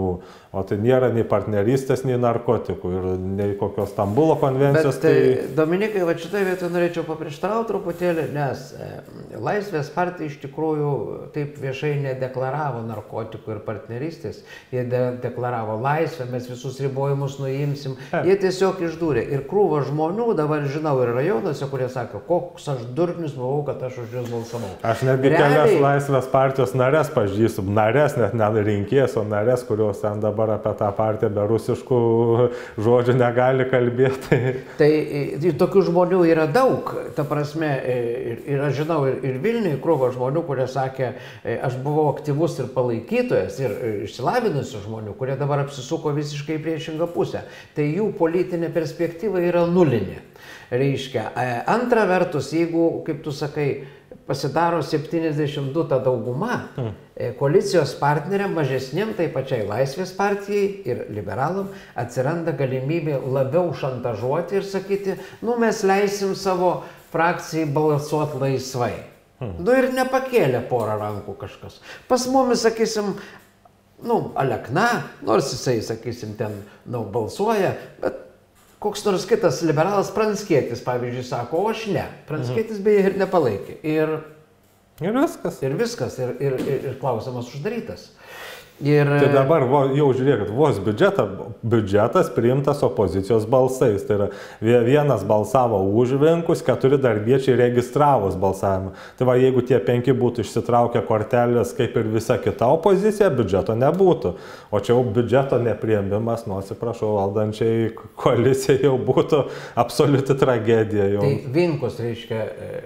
O tai nėra nei partnerystės, nei narkotikų ir nei kokios Stambulo konvencijos. Bet, tai... Dominikai, va šitoje vietoje norėčiau paprieštarauti truputėlį, nes e, Laisvės partija iš tikrųjų taip viešai nedeklaravo narkotikų ir partnerystės. Jie de deklaravo laisvę, mes visus ribojimus nuimsim. E. Jie tiesiog išdūrė. Ir krūva žmonių, dabar žinau ir rajonuose, kurie sako, koks aš durnius buvau, kad aš už jūs balsavau. Aš netgi Realiai... kelias Laisvės partijos narės pažįstu. Narės, net ne rinkėjas, o narės, kurios ten dabar apie tą partiją be rusiškų žodžių negali kalbėti. Tai tokių žmonių yra daug, ta prasme, ir, ir aš žinau, ir, ir Vilniuje krūva žmonių, kurie sakė, aš buvau aktyvus ir palaikytojas, ir išsilavinusių žmonių, kurie dabar apsisuko visiškai priešingą pusę. Tai jų politinė perspektyva yra nulinė. Reiškia, antra vertus, jeigu, kaip tu sakai, pasidaro septyniasdešimt du ta dauguma, hmm. koalicijos partneriam mažesniem, tai pačiai Laisvės partijai ir liberalam atsiranda galimybė labiau šantažuoti ir sakyti, nu mes leisim savo frakcijai balsuoti laisvai. Hmm. Nu ir nepakėlė porą rankų kažkas. Pas mumis, sakysim, nu, Alekna, nors jisai, sakysim, ten, nu, balsuoja, bet koks nors kitas liberalas Pranckietis, pavyzdžiui, sako, o aš ne. Pranckietis beje ir nepalaikė. Ir, ir viskas. Ir viskas. Ir, ir, ir, ir klausimas uždarytas. Ir... Tai dabar vo, jau žiūrėkit, vos biudžeta, biudžetas priimtas opozicijos balsais. Tai yra vienas balsavo už Vinkus, keturi darbiečiai registravus balsavimą. Tai va, jeigu tie penki būtų išsitraukę kortelės kaip ir visa kita opozicija, biudžeto nebūtų. O čia jau biudžeto nepriėmimas, nu atsiprašau, valdančiai koalicijai jau būtų absoliuti tragedija. Jau. Tai Vinkus reiškia...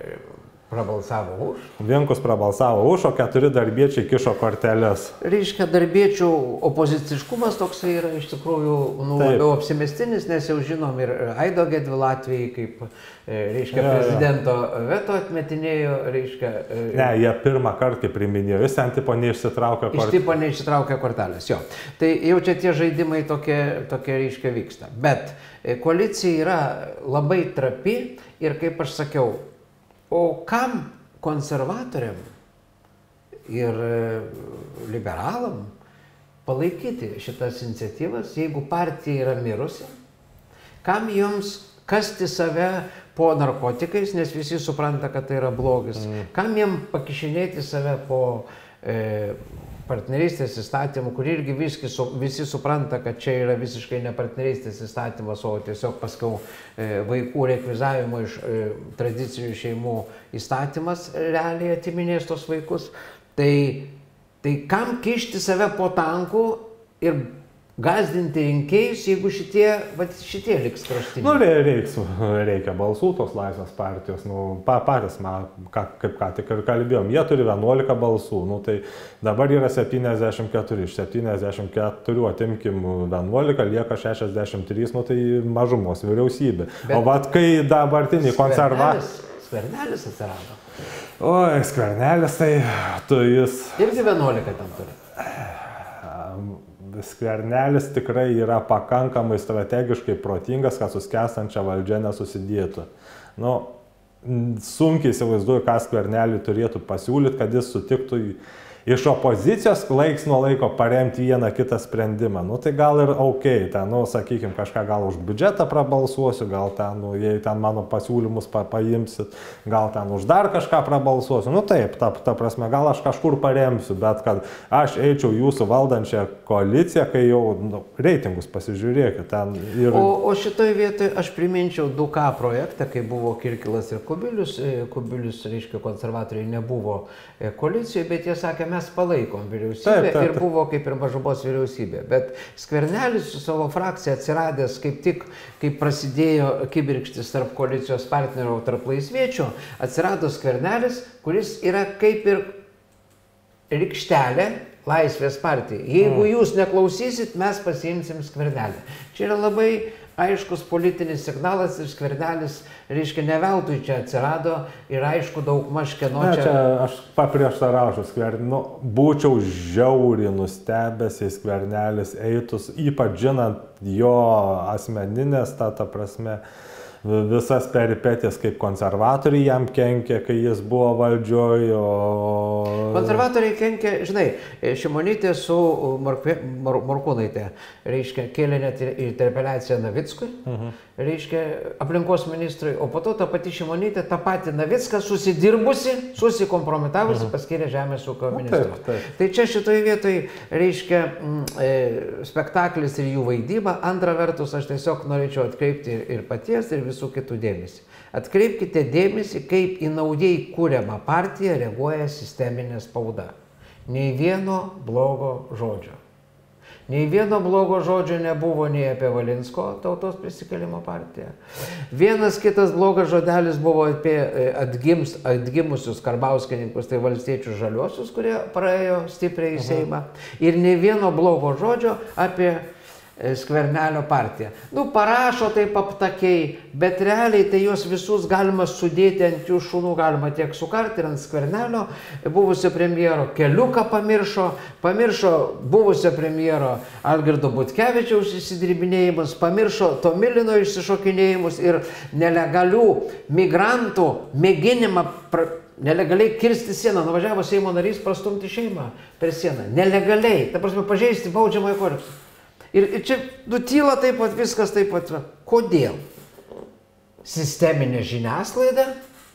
prabalsavo už. Vinkus prabalsavo už, o keturi darbiečiai kišo korteles. Reiškia, darbiečių opoziciškumas toksai yra iš tikrųjų nu, labiau apsimestinis, nes jau žinom ir Aido Gedvilo atvejai, kaip, reiškia, ja, prezidento veto atmetinėjo, reiškia... Ne, jie pirmą kartą priminėjo, jis ten tipo neišsitraukė kortelės. Iš tipo neišsitraukė kortelės, jo. Tai jau čia tie žaidimai tokie, tokie reiškia, vyksta. Bet koalicija yra labai trapi ir, kaip aš sakiau, o kam konservatoriam ir liberalam palaikyti šitas iniciatyvas, jeigu partija yra mirusi? Kam joms kasti save po narkotikais, nes visi supranta, kad tai yra blogis? Mm. Kam jiem pakišinėti save po e, partnerystės įstatymų, kur irgi visi, visi supranta, kad čia yra visiškai ne partnerystės įstatymas, o tiesiog paskiau e, vaikų rekvizavimo iš e, tradicinių šeimų įstatymas realiai atiminės tos vaikus. Tai, tai kam kišti save po tankų ir gąsdinti rinkėjus, jeigu šitie, va, šitie liks kraštiniai? Nu, reiks, reikia balsų tos Laisvės partijos. Nu, pa, patys, man, ka, kaip ką tik ir kalbėjom, jie turi vienuolika balsų. Nu, tai dabar yra septyniasdešimt keturi. Iš septyniasdešimt keturių atimkim vienuolika, lieka šešiasdešimt trys. Nu, tai mažumos vyriausybė. Bet o vat kai dabartiniai konservatoriai... Skvernelis atsirado. Oi, Skvernelis, tai tu jis... Irgi vienuolika tam turi. Skvernelis tikrai yra pakankamai strategiškai protingas, kad suskęstančią valdžią nesusidėtų. Nu, sunkiai įsivaizduoju, ką Skvernelį turėtų pasiūlyti, kad jis sutiktų iš opozicijos laiks nuo laiko paremti vieną kitą sprendimą. Nu, tai gal ir ok, ten, nu, sakykime, kažką gal už biudžetą prabalsuosiu, gal ten, nu, jei ten mano pasiūlymus pa, paimsit, gal ten už dar kažką prabalsuosiu. Nu, taip, ta, ta prasme, gal aš kažkur paremsiu, bet kad aš eičiau jūsų valdančią koaliciją, kai jau nu, reitingus pasižiūrėkit ten. Ir... O, o šitoj vietoj aš priminčiau du K projektą, kai buvo Kirkilas ir Kubilius. Kubilius, reiškia, konservatoriai nebuvo koalicijoje, bet jie sakė, mes palaikom vyriausybę, taip, taip, taip. Ir buvo kaip ir mažumos vyriausybė. Bet Skvernelis su savo frakcija atsiradęs kaip tik, kai prasidėjo kibirkštis tarp koalicijos partnerių, tarp laisviečių, atsirado Skvernelis, kuris yra kaip ir rykštelė Laisvės partijai. Jeigu mm. jūs neklausysit, mes pasiimsim Skvernelį. Čia yra labai aiškus politinis signalas ir Skvernelis, reiškia, ne veltui čia atsirado ir aišku daug maž kieno čia... Ne, čia aš paprieštaraučiau Skvernelį, nu, būčiau žiauriai nustebęs, jei Skvernelis eitus, ypač žinant jo asmeninės, ta, ta prasme, visas peripetės, kaip konservatoriai jam kenkė, kai jis buvo valdžioje. O... Konservatoriai kenkė, žinai, Šimonytė su Markve, Mar, Morkūnaitė, reiškia, kėlė net interpeliaciją Navickui, uh-huh. reiškia, aplinkos ministrui, o po to ta pati Šimonytė, ta pati Navicką susidirbusi, susikompromitavusi, uh-huh. paskyrė žemės ūkio ministru. Taip, taip. Tai čia šitoje vietoje, reiškia, m, e, spektaklis ir jų vaidyba. Antra vertus, aš tiesiog norėčiau atkreipti ir, ir paties, ir visų kitų dėmesį. Atkreipkite dėmesį, kaip į naujai kūriamą partiją reaguoja sisteminė spauda. Nei vieno blogo žodžio. Nei vieno blogo žodžio nebuvo nei apie Valinsko tautos prisikėlimo partiją. Vienas kitas blogas žodelis buvo apie atgims, atgimusius karbauskininkus, tai valstiečių žaliuosius, kurie praėjo stipriai į Seimą. Ir nei vieno blogo žodžio apie Skvernelio partiją. Nu, parašo taip aptakiai, bet realiai tai juos visus galima sudėti ant jų šunų, galima tiek sukarti ir ant Skvernelio. Buvusio premjero Keliuką pamiršo, pamiršo buvusio premjero Algirdo Butkevičiaus įsidirbinėjimus, pamiršo Tomilino išsišokinėjimus ir nelegalių migrantų mėginimą pra... nelegaliai kirsti sieną. Nuvažiavo Seimo narys prastumti šeimą per sieną. Nelegaliai, ta prasme, pažeisti baudžiamąjį kodeksą. Ir, ir čia nutyla taip pat, viskas taip pat. Kodėl? Sisteminė žiniasklaida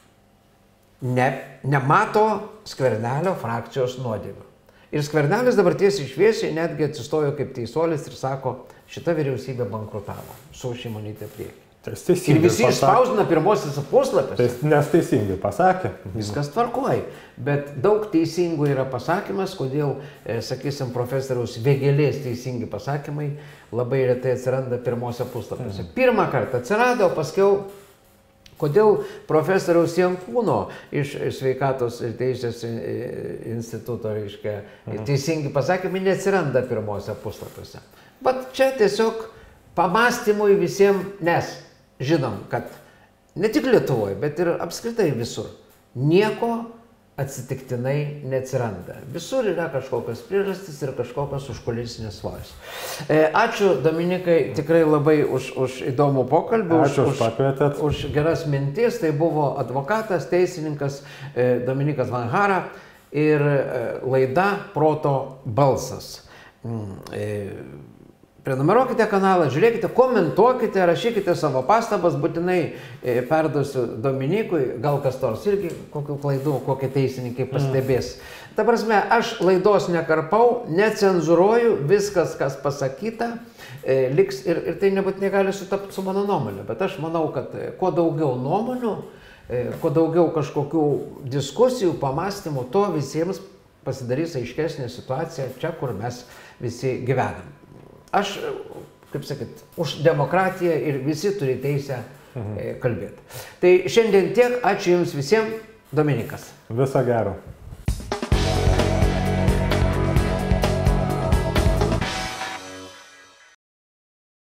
ne, nemato Skvernelio frakcijos nuodėmių. Ir Skvernelis dabar tiesiai šviesiai netgi atsistojo kaip teisuolis ir sako, šita vyriausybė bankrutavo su Šimonytė priekį. Ir visi išspausdina pirmosios puslapiuose. Nes teisingai pasakė. Viskas tvarkoja. Bet daug teisingų yra pasakymas, kodėl, e, sakysim, profesoriaus Vėgėlės teisingi pasakymai labai retai atsiranda pirmosios puslapiuose. Mm. Pirmą kartą atsirado, paskiau, kodėl profesoriaus Jankūno iš sveikatos ir teisės instituto, reiškia, mm. teisingi pasakymai neatsiranda pirmosios puslapiuose. Bet čia tiesiog pamastymui visiems, nes žinom, kad ne tik Lietuvoje, bet ir apskritai visur nieko atsitiktinai neatsiranda. Visur yra kažkokios priežastys ir kažkokios užkulisinės svoris. E, ačiū, Dominikai, tikrai labai už, už įdomų pokalbį, ačiū, už, už, už geras mintis. Tai buvo advokatas, teisininkas e, Dominikas Van Hara ir e, laida Proto balsas. Mm, e, Prenumeruokite kanalą, žiūrėkite, komentuokite, rašykite savo pastabas, būtinai e, perduosiu Dominikui, gal kas nors irgi kokių klaidų, kokie teisininkai pastebės. Mm. Ta prasme, aš laidos nekarpau, necenzuruoju, viskas, kas pasakyta, e, liks ir, ir tai nebūtinai gali sutapti su mano nuomonė, bet aš manau, kad e, kuo daugiau nuomonių, e, kuo daugiau kažkokių diskusijų, pamastymų, to visiems pasidarys aiškesnė situacija čia, kur mes visi gyvenam. Aš, kaip sakyt, už demokratiją ir visi turi teisę mhm. kalbėti. Tai šiandien tiek, ačiū Jums visiems, Dominikas. Viso gero.